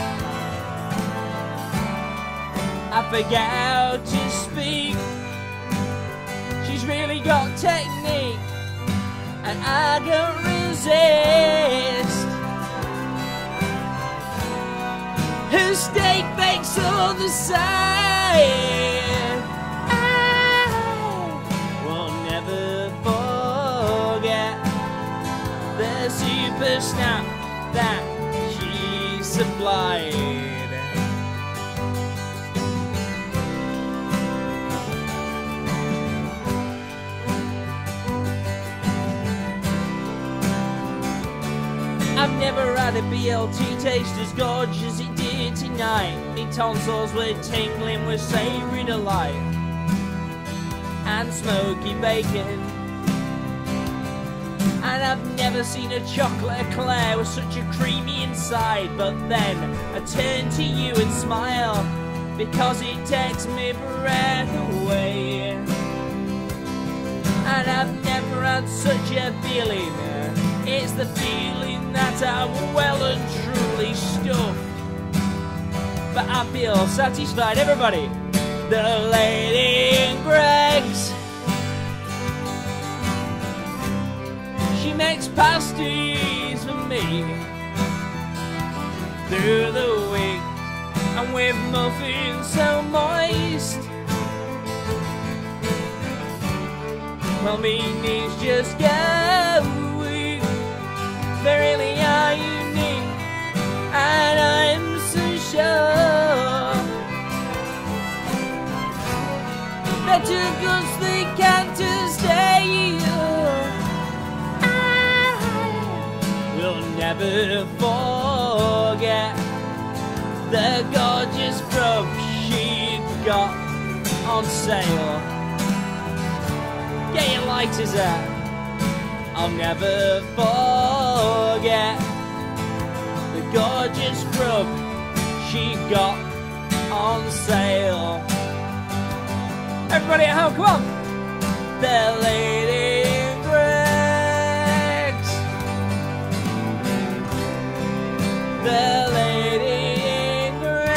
I forget how to speak. She's really got technique, and I can't resist. Her steak bakes on the side. I will never forget the super snap that she supplied. I've never had a B L T taste as gorgeous as it did tonight. Me tonsils were tingling with savoury delight and smoky bacon. And I've never seen a chocolate eclair with such a creamy inside. But then I turn to you and smile, because it takes me breath away. And I've never had such a feeling. It's the feeling that I'm well and truly stuffed, but I feel satisfied. Everybody, the lady in Greg's, she makes pasties for me through the week, and with muffins so moist, well, me knees just go. They really are unique, and I'm so sure that your goods they can't stay. I will never forget the gorgeous grub she got on sale. Get your lighters out. I'll never forget the gorgeous grub she got on sale. Everybody at home, come on! The lady in Greg's, the lady in Greg's.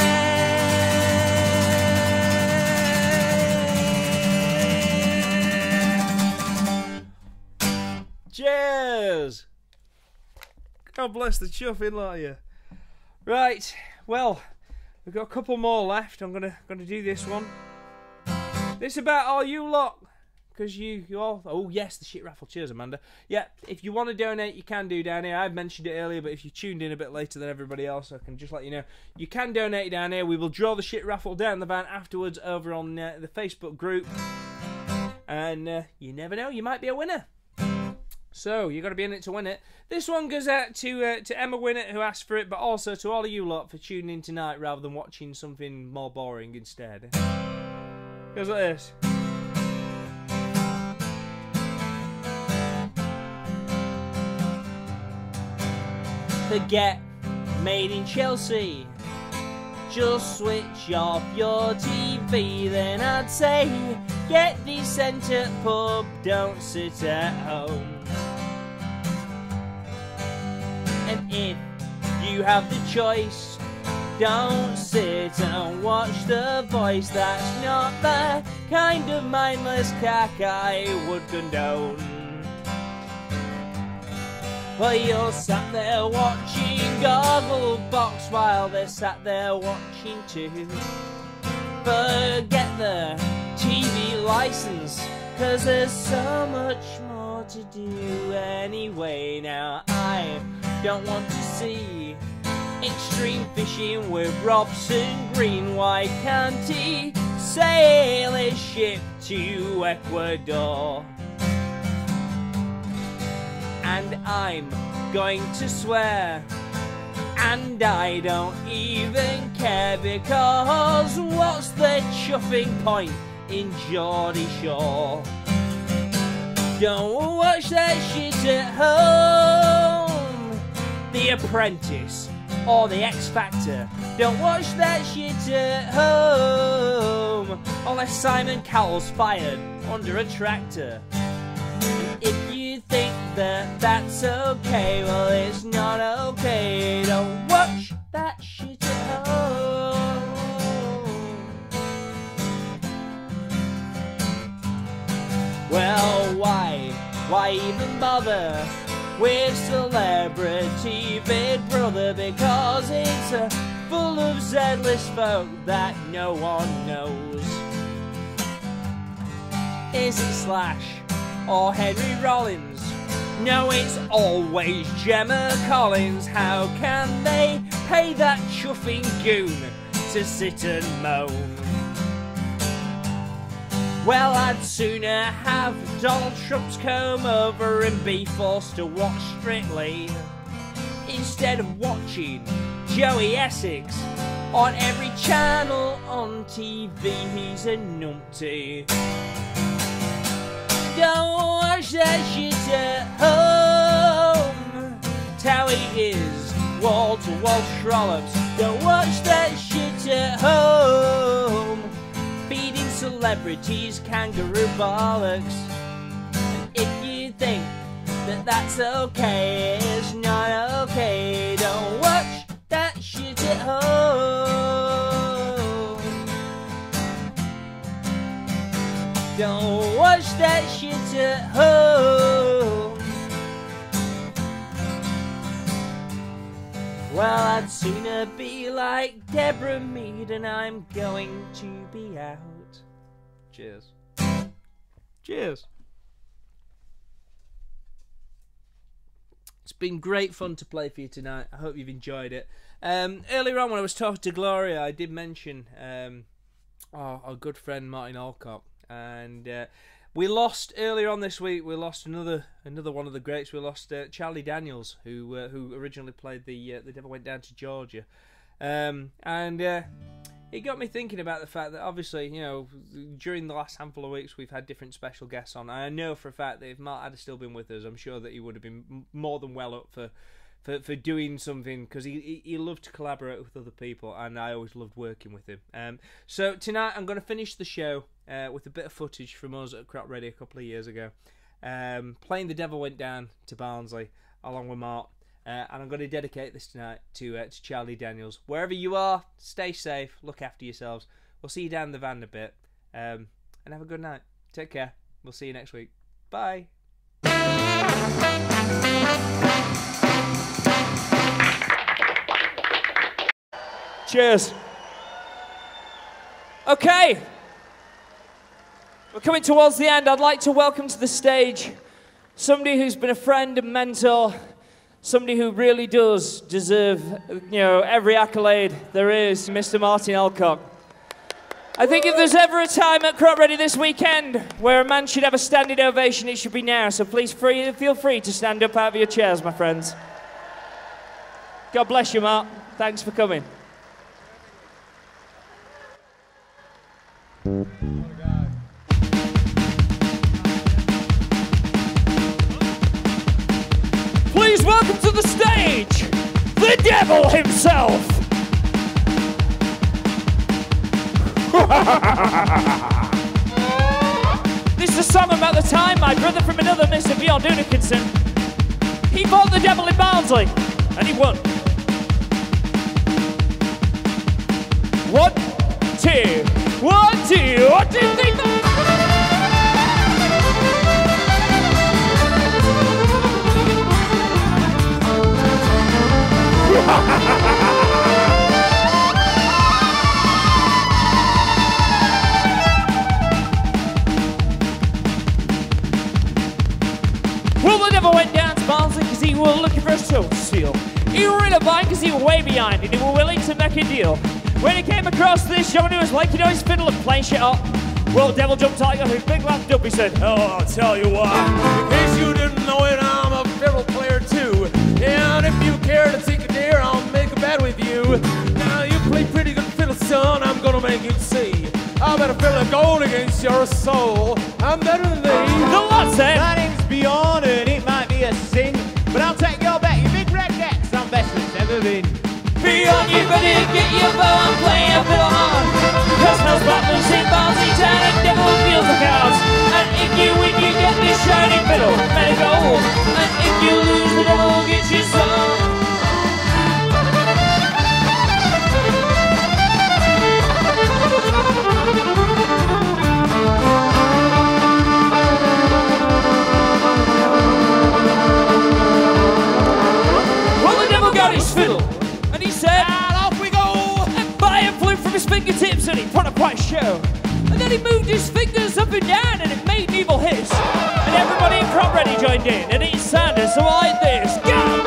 Cheers! God bless the chuffing lot of you. Right, well, we've got a couple more left. I'm gonna gonna do this one. This is about all you lot because you, you all... Oh, yes, the shit raffle. Cheers, Amanda. Yeah, if you want to donate, you can do down here. I've mentioned it earlier, but if you tuned in a bit later than everybody else, I can just let you know. You can donate down here. We will draw the shit raffle down the van afterwards over on uh, the Facebook group. And uh, you never know, you might be a winner. So, you got to be in it to win it. This one goes out to uh, to Emma Winnett, who asked for it, but also to all of you lot for tuning in tonight rather than watching something more boring instead. Goes like this. Forget Made in Chelsea. Just switch off your T V, then I'd say get decent at pub, don't sit at home. And if you have the choice, don't sit and watch The Voice. That's not the kind of mindless cack I would condone. But you're sat there watching Gogglebox while they're sat there watching too. Forget the T V license, cause there's so much more to do anyway. Now I don't want to see extreme fishing with Robson Green. Why can't he sail his ship to Ecuador? And I'm going to swear, and I don't even care, because what's the chuffing point in Geordie Shore? Don't watch that shit at home. The Apprentice or The X Factor. Don't watch that shit at home, unless Simon Cowell's fired under a tractor. And if you think that that's okay, well, it's not okay. Don't watch that shit at home. Well, why? Why even bother with Celebrity Big Brother? Because it's uh, full of Z-list folk that no one knows. Is it Slash or Henry Rollins? No, it's always Gemma Collins. How can they pay that chuffing goon to sit and moan? Well, I'd sooner have Donald Trump's comb over and be forced to watch Strictly instead of watching Joey Essex on every channel on T V. He's a numpty. Don't watch that shit at home. That's how he is, wall to wall trollops. Don't watch that shit at home. Feeding celebrities kangaroo bollocks. And if you think that that's okay, it's not okay. Don't watch that shit at home. Don't watch that shit at home. Well, I'd sooner be like Deborah Mead, and I'm going to be out. Cheers. Cheers. It's been great fun to play for you tonight. I hope you've enjoyed it. Um, earlier on when I was talking to Gloria, I did mention um, our, our good friend Martin Alcott. And uh, we lost earlier on this week. We lost another another one of the greats. We lost uh, Charlie Daniels, who uh, who originally played the uh, The Devil Went Down to Georgia, um, and uh, it got me thinking about the fact that obviously, you know, during the last handful of weeks we've had different special guests on. And I know for a fact that if Mark had still been with us, I'm sure that he would have been more than well up for. For, for doing something, because he, he he loved to collaborate with other people, and I always loved working with him. Um, so tonight I'm going to finish the show uh, with a bit of footage from us at Crop Ready a couple of years ago, um, playing The Devil Went Down to Barnsley along with Mark, uh, and I'm going to dedicate this tonight to uh, to Charlie Daniels. Wherever you are, stay safe, look after yourselves. We'll see you down the van in a bit, um, and have a good night. Take care. We'll see you next week. Bye. Cheers. Okay. We're coming towards the end. I'd like to welcome to the stage somebody who's been a friend and mentor, somebody who really does deserve, you know, every accolade there is, Mister Martin Alcock. I think if there's ever a time at Crop Ready this weekend where a man should have a standing ovation, it should be now. So please free, feel free to stand up out of your chairs, my friends. God bless you, Mark. Thanks for coming. Please welcome to the stage, the devil himself. This is a song about the time my brother from another, Mister Bjorn Doonican, he fought the devil in Barnsley, and he won. One, two, one, two, one, two, three, four. Well, the devil went down to Barnsley because he was looking for a soul seal. He were in a bind because he was way behind and he was willing to make a deal. When he came across this young who was like, you know, his fiddle and playing shit up. Well, the devil jumped out of his big laughed up. He said, oh, I'll tell you what. In case you didn't know it, I'm a fiddle player too. And if you care to take a dare, I'll make a bet with you. Now, you play pretty good fiddle, son, I'm gonna make you see. I better fiddle a gold against your soul. I'm better than thee. The Lord said, my name's Bjorn and it might be a sin, but I'll take your bet, you big red decks, I'm best that's ever been. Bjorn, you better get your bow and play a fiddle hard, cause no spot loose in Barnsley town and devil feels the cards. And if you win, you get this shiny fiddle, better gold. And if you lose, the devil gets your soul. Well, the devil got his fiddle, and he said, and off we go! And fire flew from his fingertips, and he put up quite a show. And then he moved his fingers up and down, and it made an evil hiss. And everybody in Crop Ready joined in, and it sounded so like this. Go!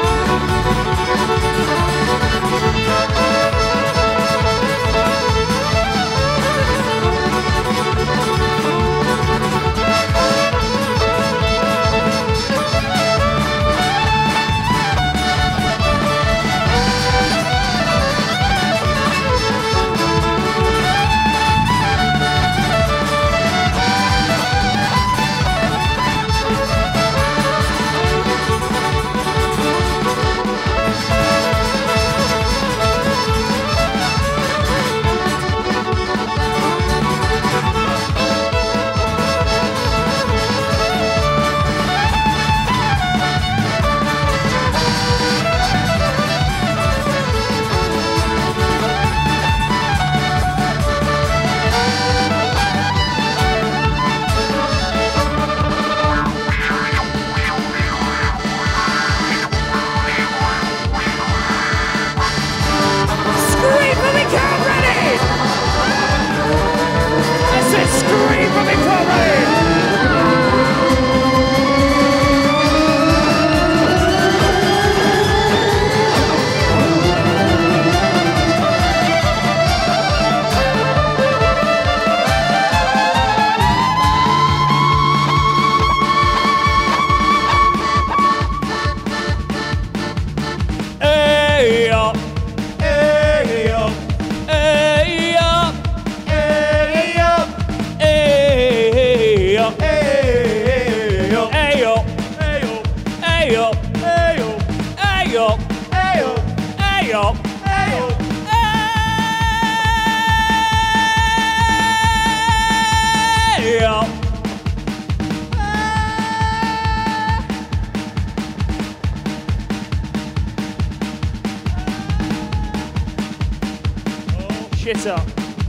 Shit up.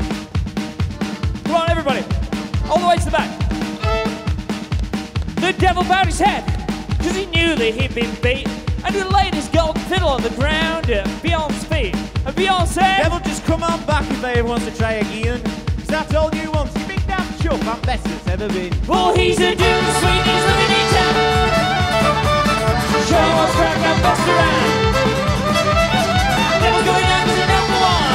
Come on, everybody. All the way to the back. The devil bowed his head, because he knew that he'd been beat, and he laid his golden fiddle on the ground at Bjorn's feet. And Bjorn said, devil, just come on back if they wants to try again. Because I told you once, you big damn chuff and best it's ever been. Oh, he's a dude, sweet, he's living in town. Show what's crack and bust around. Never going down to number one.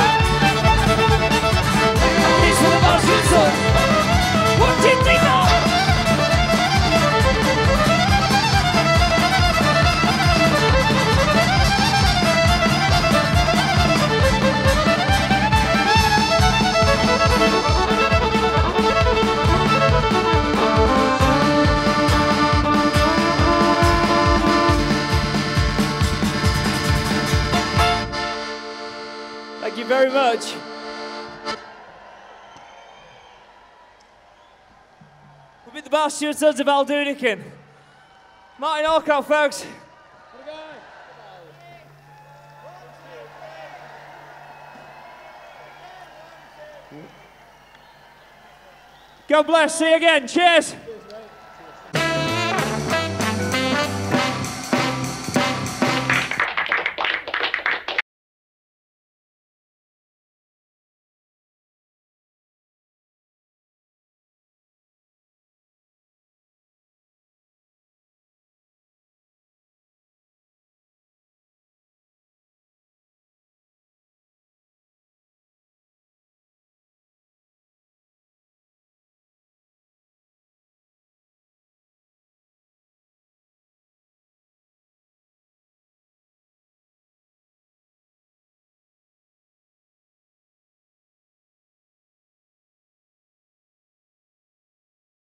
He's for the Bar-Steward sons. One, two, three, four. Thank you very much. We've been the Bar-Steward sons of Doonican. Martin Orcock, folks. God bless. See you again. Cheers.